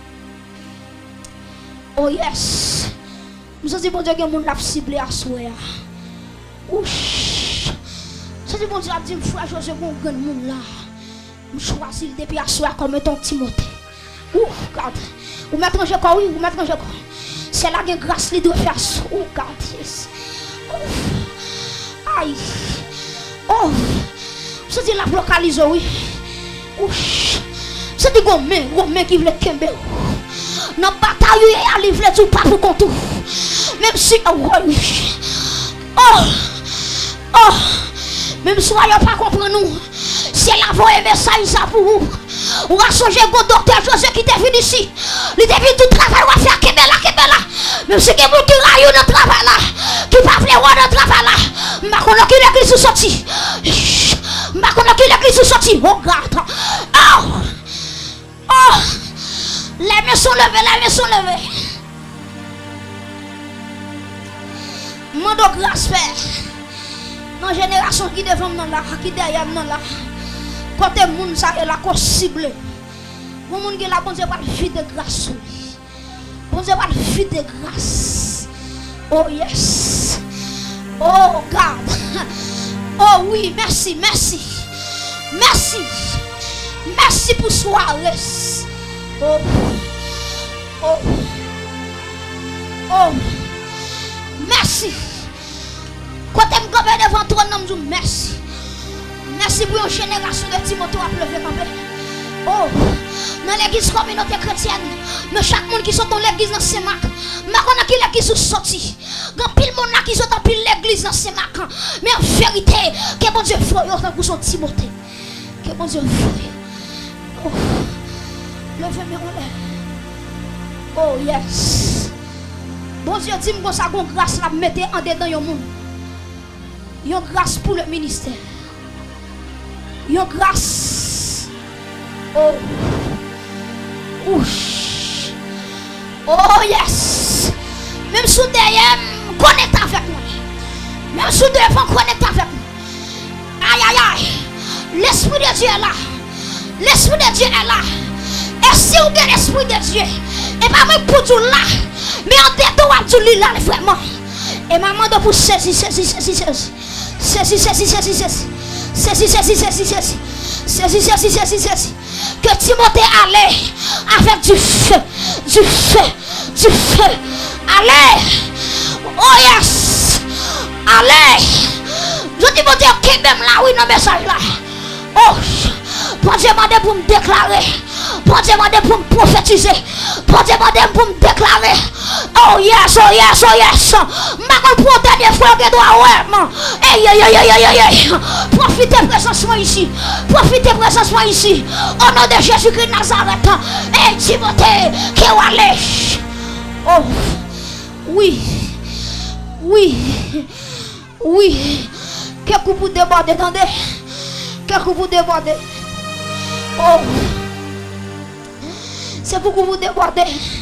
Oh yes. Nous avons dit, mon Dieu, que mon l'a ciblé à soi. Ouch. Je dis, mon Dieu, a dit, frère José, mon grand monde là. Je choisis depuis à soi comme étant Timothée. Ouf, regarde. Ou mettre un quoi, oui, ou mettre un quoi. C'est là que grâce lui doit faire ça. Oh, regarde, yes. Aïe. Oh. Je dis la localise, oui. Ouch. Je dis gomme, gomme qui veut kembe. Dans bataille, il veut tout pas pour contour. Même si oh, Oh, oh, même si vous ne pas comprendre nous, c'est la voix et message ça pour vous. Ou à songer go docteur José qui était venu ici. Il était venu tout travail, on va faire Kébela, Kébela. Même si quelqu'un qui raille dans le travail là, qui pas vle voir dans le travail là, ma connais qui l'église sous sorti. Ma connais qui l'église sous sorti. Oh God. Oh. Oh. Les mains sont levées, les mains sont levées. Mando grâce Père. Dans génération qui devant nous là, qui derrière nous là. Côté moun ça est la cause ciblée. Mon moun qui la bon Dieu pas vie de grâce. Bon Dieu pas vie de grâce. Oh yes. Oh God. Oh oui, merci, merci. Merci. Merci pour soirée. Oh. Oh. Oh. Merci. Côté me devant toi, nous disons merci. Merci pour une génération de Timothée à pleurer campé. Oh, dans l'église communauté chrétienne, mais chaque monde qui sort dans l'église dans ses marques, mais on a qui l'église sorti. Quand pile monde qui sort dans pile l'église dans ses marques, mais en vérité, que bon Dieu voit pour son Timothée. Que bon Dieu voit. Oh, levez mes relais. Oh yes. Bon Dieu dit que ça gon grâce la mettez en dedans yon monde. Yon grâce pour le ministère. Yon grâce. Oh. Ouch. Oh yes. Même sous derrière, connecte avec moi. Même sous devant, connecte avec moi. Aïe aïe aïe. L'esprit de Dieu est là. L'esprit de Dieu est là. Et si vous avez l'esprit de Dieu, et pas même pour tout là, mais en tête ou tout là, vraiment. Et maman de pour saisir, saisir, saisir, saisir. Saisir, saisir, saisir, saisir. Saisir, saisir, saisir, saisir. Saisir, saisir, saisir, saisir. Que Timothée allait avec du feu, du feu, du feu. Allez. Oh yes. Allez. Je dis, mon Dieu, qui même là, oui, dans le message là. Oh. Bon Dieu m'a pour me déclarer. Bon Dieu m'a pour me prophétiser. Bon Dieu m'a pour me déclarer. Oh yes, oh yes, oh yes. Ma pour dernière fois que doit ouais. Aïe aïe aïe aïe aïe aïe. Profitez présence moi ici. Profitez présence moi ici. Au nom de Jésus-Christ Nazareth. Et Timothée qui est allé. Oh. Oui. Oui. Oui. Qu'est-ce que vous débordez, attendez. Qu'est-ce que vous débordez? Oh. C'est pour que vous débordez.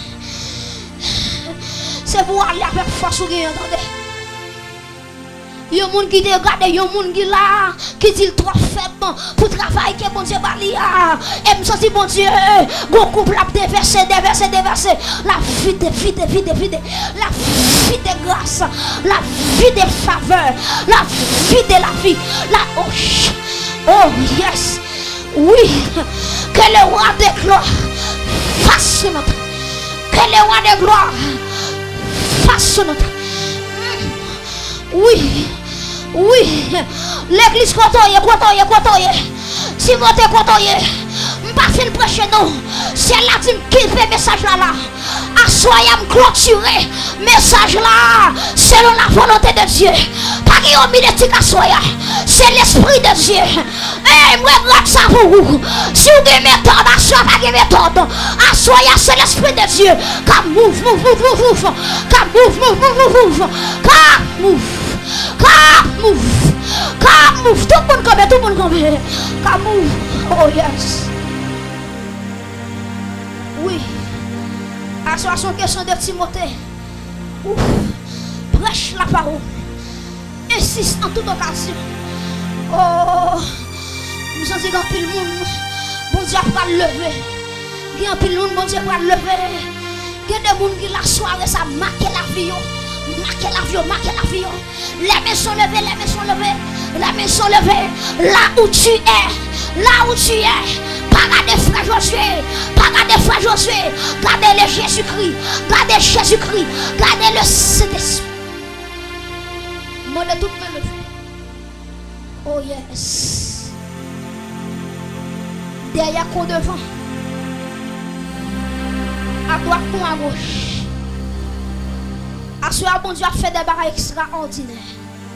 C'est pour aller avec force, vous entendez? Il y a des gens qui te regardent, il y a des gens qui là, qui disent trop faible pour travailler que bon Dieu va lire. Et me sentir bon Dieu, bon couple a déversé, déversé, déversé. La vie de vie de vie de vie de la vie de grâce, la vie de faveur, la vie de la vie. La oh, oh yes, oui, que le roi de gloire fasse notre, que le roi de gloire fasse notre. Oui, oui, l'église côtoye, côtoye, côtoye. Timothée côtoye. Pas fin prêcher nous. C'est là qui fait message là là. Assoyez me clôturer message là selon la volonté de Dieu. Pas qu'il y a militaire assoya. C'est l'esprit de Dieu. Eh moi grâce ça pour vous. Si vous avez méthode, assoyez pas de méthode. Assoyez c'est l'esprit de Dieu. Comme move, move, move, move, move. Comme move, move, move, move, move. Comme move. Comme move. Comme move. Tout le monde comme tout le monde comme comme move. Oh yes. Oui. À son question de Timothée. Ouf. Prêche la parole. Insiste en toute occasion. Oh. Nous sommes dans pile monde. Bon Dieu va lever. Il y a pile monde, bon Dieu va lever. Il y a des gens qui la soirée ça marque la vie. Marquez l'avion, marquez l'avion. Les mains sont levées, les mains sont levées. Les mains sont levées. Là où tu es, là où tu es. Pas garder frère Josué, pas garder frère Josué. Gardez le Jésus-Christ, gardez Jésus-Christ, gardez le Saint-Esprit. Moi de tout me lever. Oh yes. Derrière qu'on devant. À droite ou à gauche. À ce bon Dieu a fait des barres extraordinaires.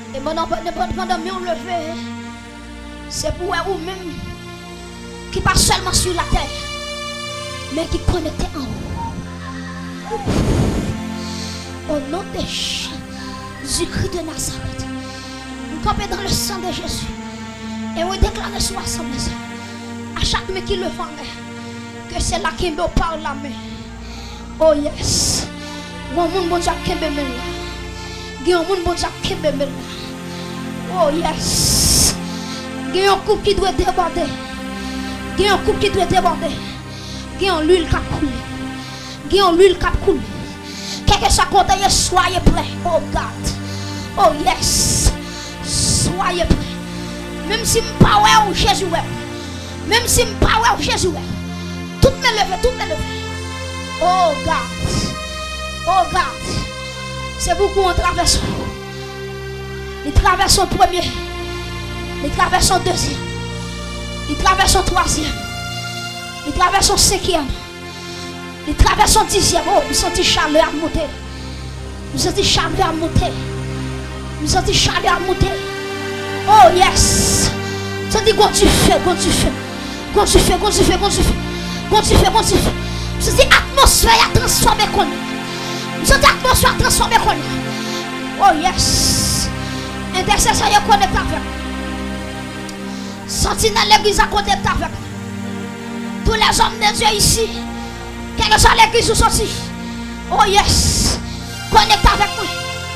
Et pendant pendant mieux levé, c'est pour vous-même qui pas seulement sur la terre, mais qui connecté en haut. Au nom de Jésus-Christ de Nazareth, nous campons dans le sang de Jésus et on déclare sur l'assemblée à chaque main qui le fait que c'est là qui me parle la main. Oh yes, mon monde bon Dieu qui me met là, mon monde bon Dieu qui me met là. Oh yes, il y a un couple qui doit déborder, il y a un couple qui doit déborder, il y a l'huile qui a coulé, il y a l'huile qui a coulé. Quel que soit côté, soyez prêts. Oh God. Oh yes. Soyez prêts. Même si je ne suis pas où Jésus est. Même si je ne suis pas où Jésus est. Toutes mes levées, toutes mes levées. Oh God. Oh God. C'est beaucoup en traversant. Les traversons premier. Les traversons deuxième. Les traversons troisième. Les traversons cinquième. Les traversons dixième. Oh, nous sentons chaleur à monter. Nous sentons chaleur à monter. Nous sentons chaleur à monter. Oh yes. Nous sentons quand tu fais, quand tu fais. Quand tu fais, quand tu fais, quand tu fais. Quand tu fais, quand tu fais. Nous sentons l'atmosphère à transformer. Nous sentons l'atmosphère à transformer. Oh yes. Intercesseur est connecté avec. Sentinelle l'église est connecté avec. Tous les hommes de Dieu ici. Quelle que soit l'église où sorti. Oh yes. Connecte avec moi.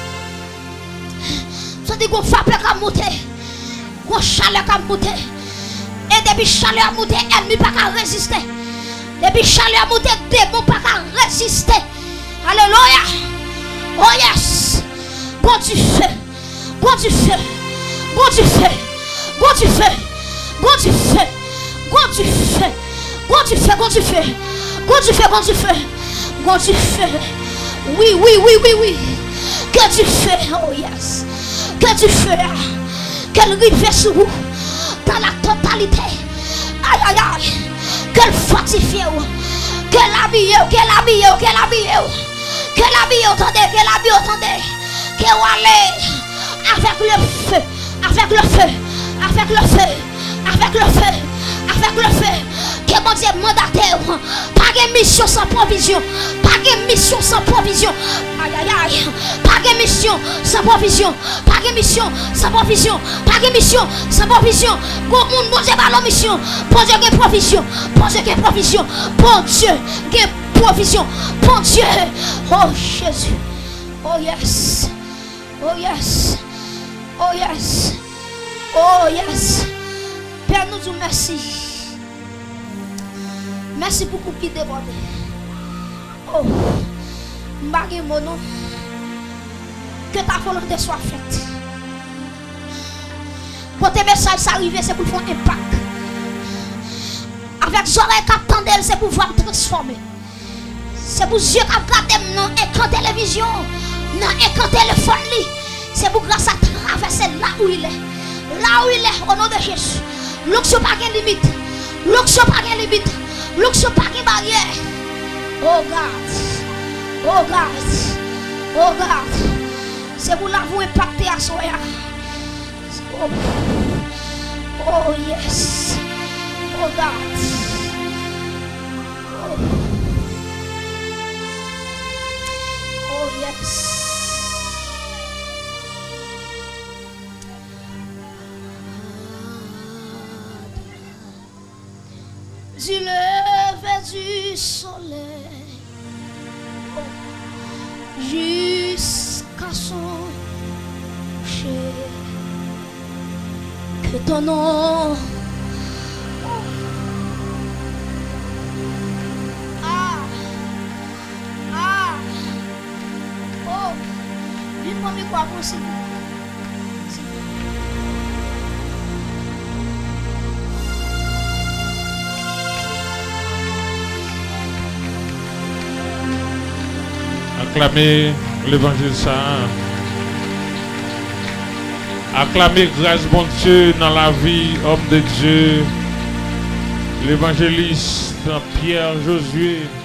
Je dis qu'on frappe à monter. Qu'on chaleur à monter. Et depuis chaleur à monter, ennemi pas qu'à résister. Depuis chaleur à monter, démon pas qu'à résister. Alléluia. Oh yes. Bon tu fais. Bon tu fais. Bon tu fais. Bon tu fais. Bon tu fais. Bon tu fais. Bon tu fais. Bon tu fais. Quand tu fais, quand tu fais, quand tu fais, oui, oui, oui, oui, oui, que tu fais, oh yes, que tu fais, qu'elle rive sur vous, dans la totalité, aïe, aïe, aïe, qu'elle fortifie, qu'elle habille, qu'elle habille, qu'elle habille, qu'elle habille, attendez, qu'elle habille, attendez, qu'elle allait avec le feu, avec le feu, avec le feu, avec le feu, avec le feu. Que mon Dieu mandataire, pas de mission sans provision, pas de mission sans provision, aïe aïe aïe, pas de mission sans provision, pas de mission sans provision, pas de mission sans provision. Bon monde, bon Dieu, pas mission, bon Dieu, qui provision, bon Dieu, qui provision, bon Dieu, qui provision, bon Dieu, oh Jésus, oh yes, oh yes, oh yes, oh yes, Père, nous disons merci. Merci pour couper débordé. Oh, m'bagé mon nom. Que ta volonté soit faite. Pour tes messages s'arriver, c'est pour faire un impact. Avec les oreilles qui attendent, c'est pour pouvoir transformer. C'est pour les yeux qui regardent dans l'écran télévision, dans l'écran téléphone. C'est pour grâce à traverser là où il est. Là où il est, au nom de Jésus. L'onction pas de limite. L'onction pas de limite. L'onction pas de barrière. Oh God. Oh God. Oh God. C'est pour la vous impacter à soi. Oh. Oh yes. Oh God. Oh, oh yes. Du lever du soleil jusqu'à son coucher, que ton nom ah ah oh dis-moi mais quoi possible. Acclamez l'évangile ça. Acclamez grâce bon Dieu dans la vie, homme de Dieu, l'évangéliste Pierre Josué.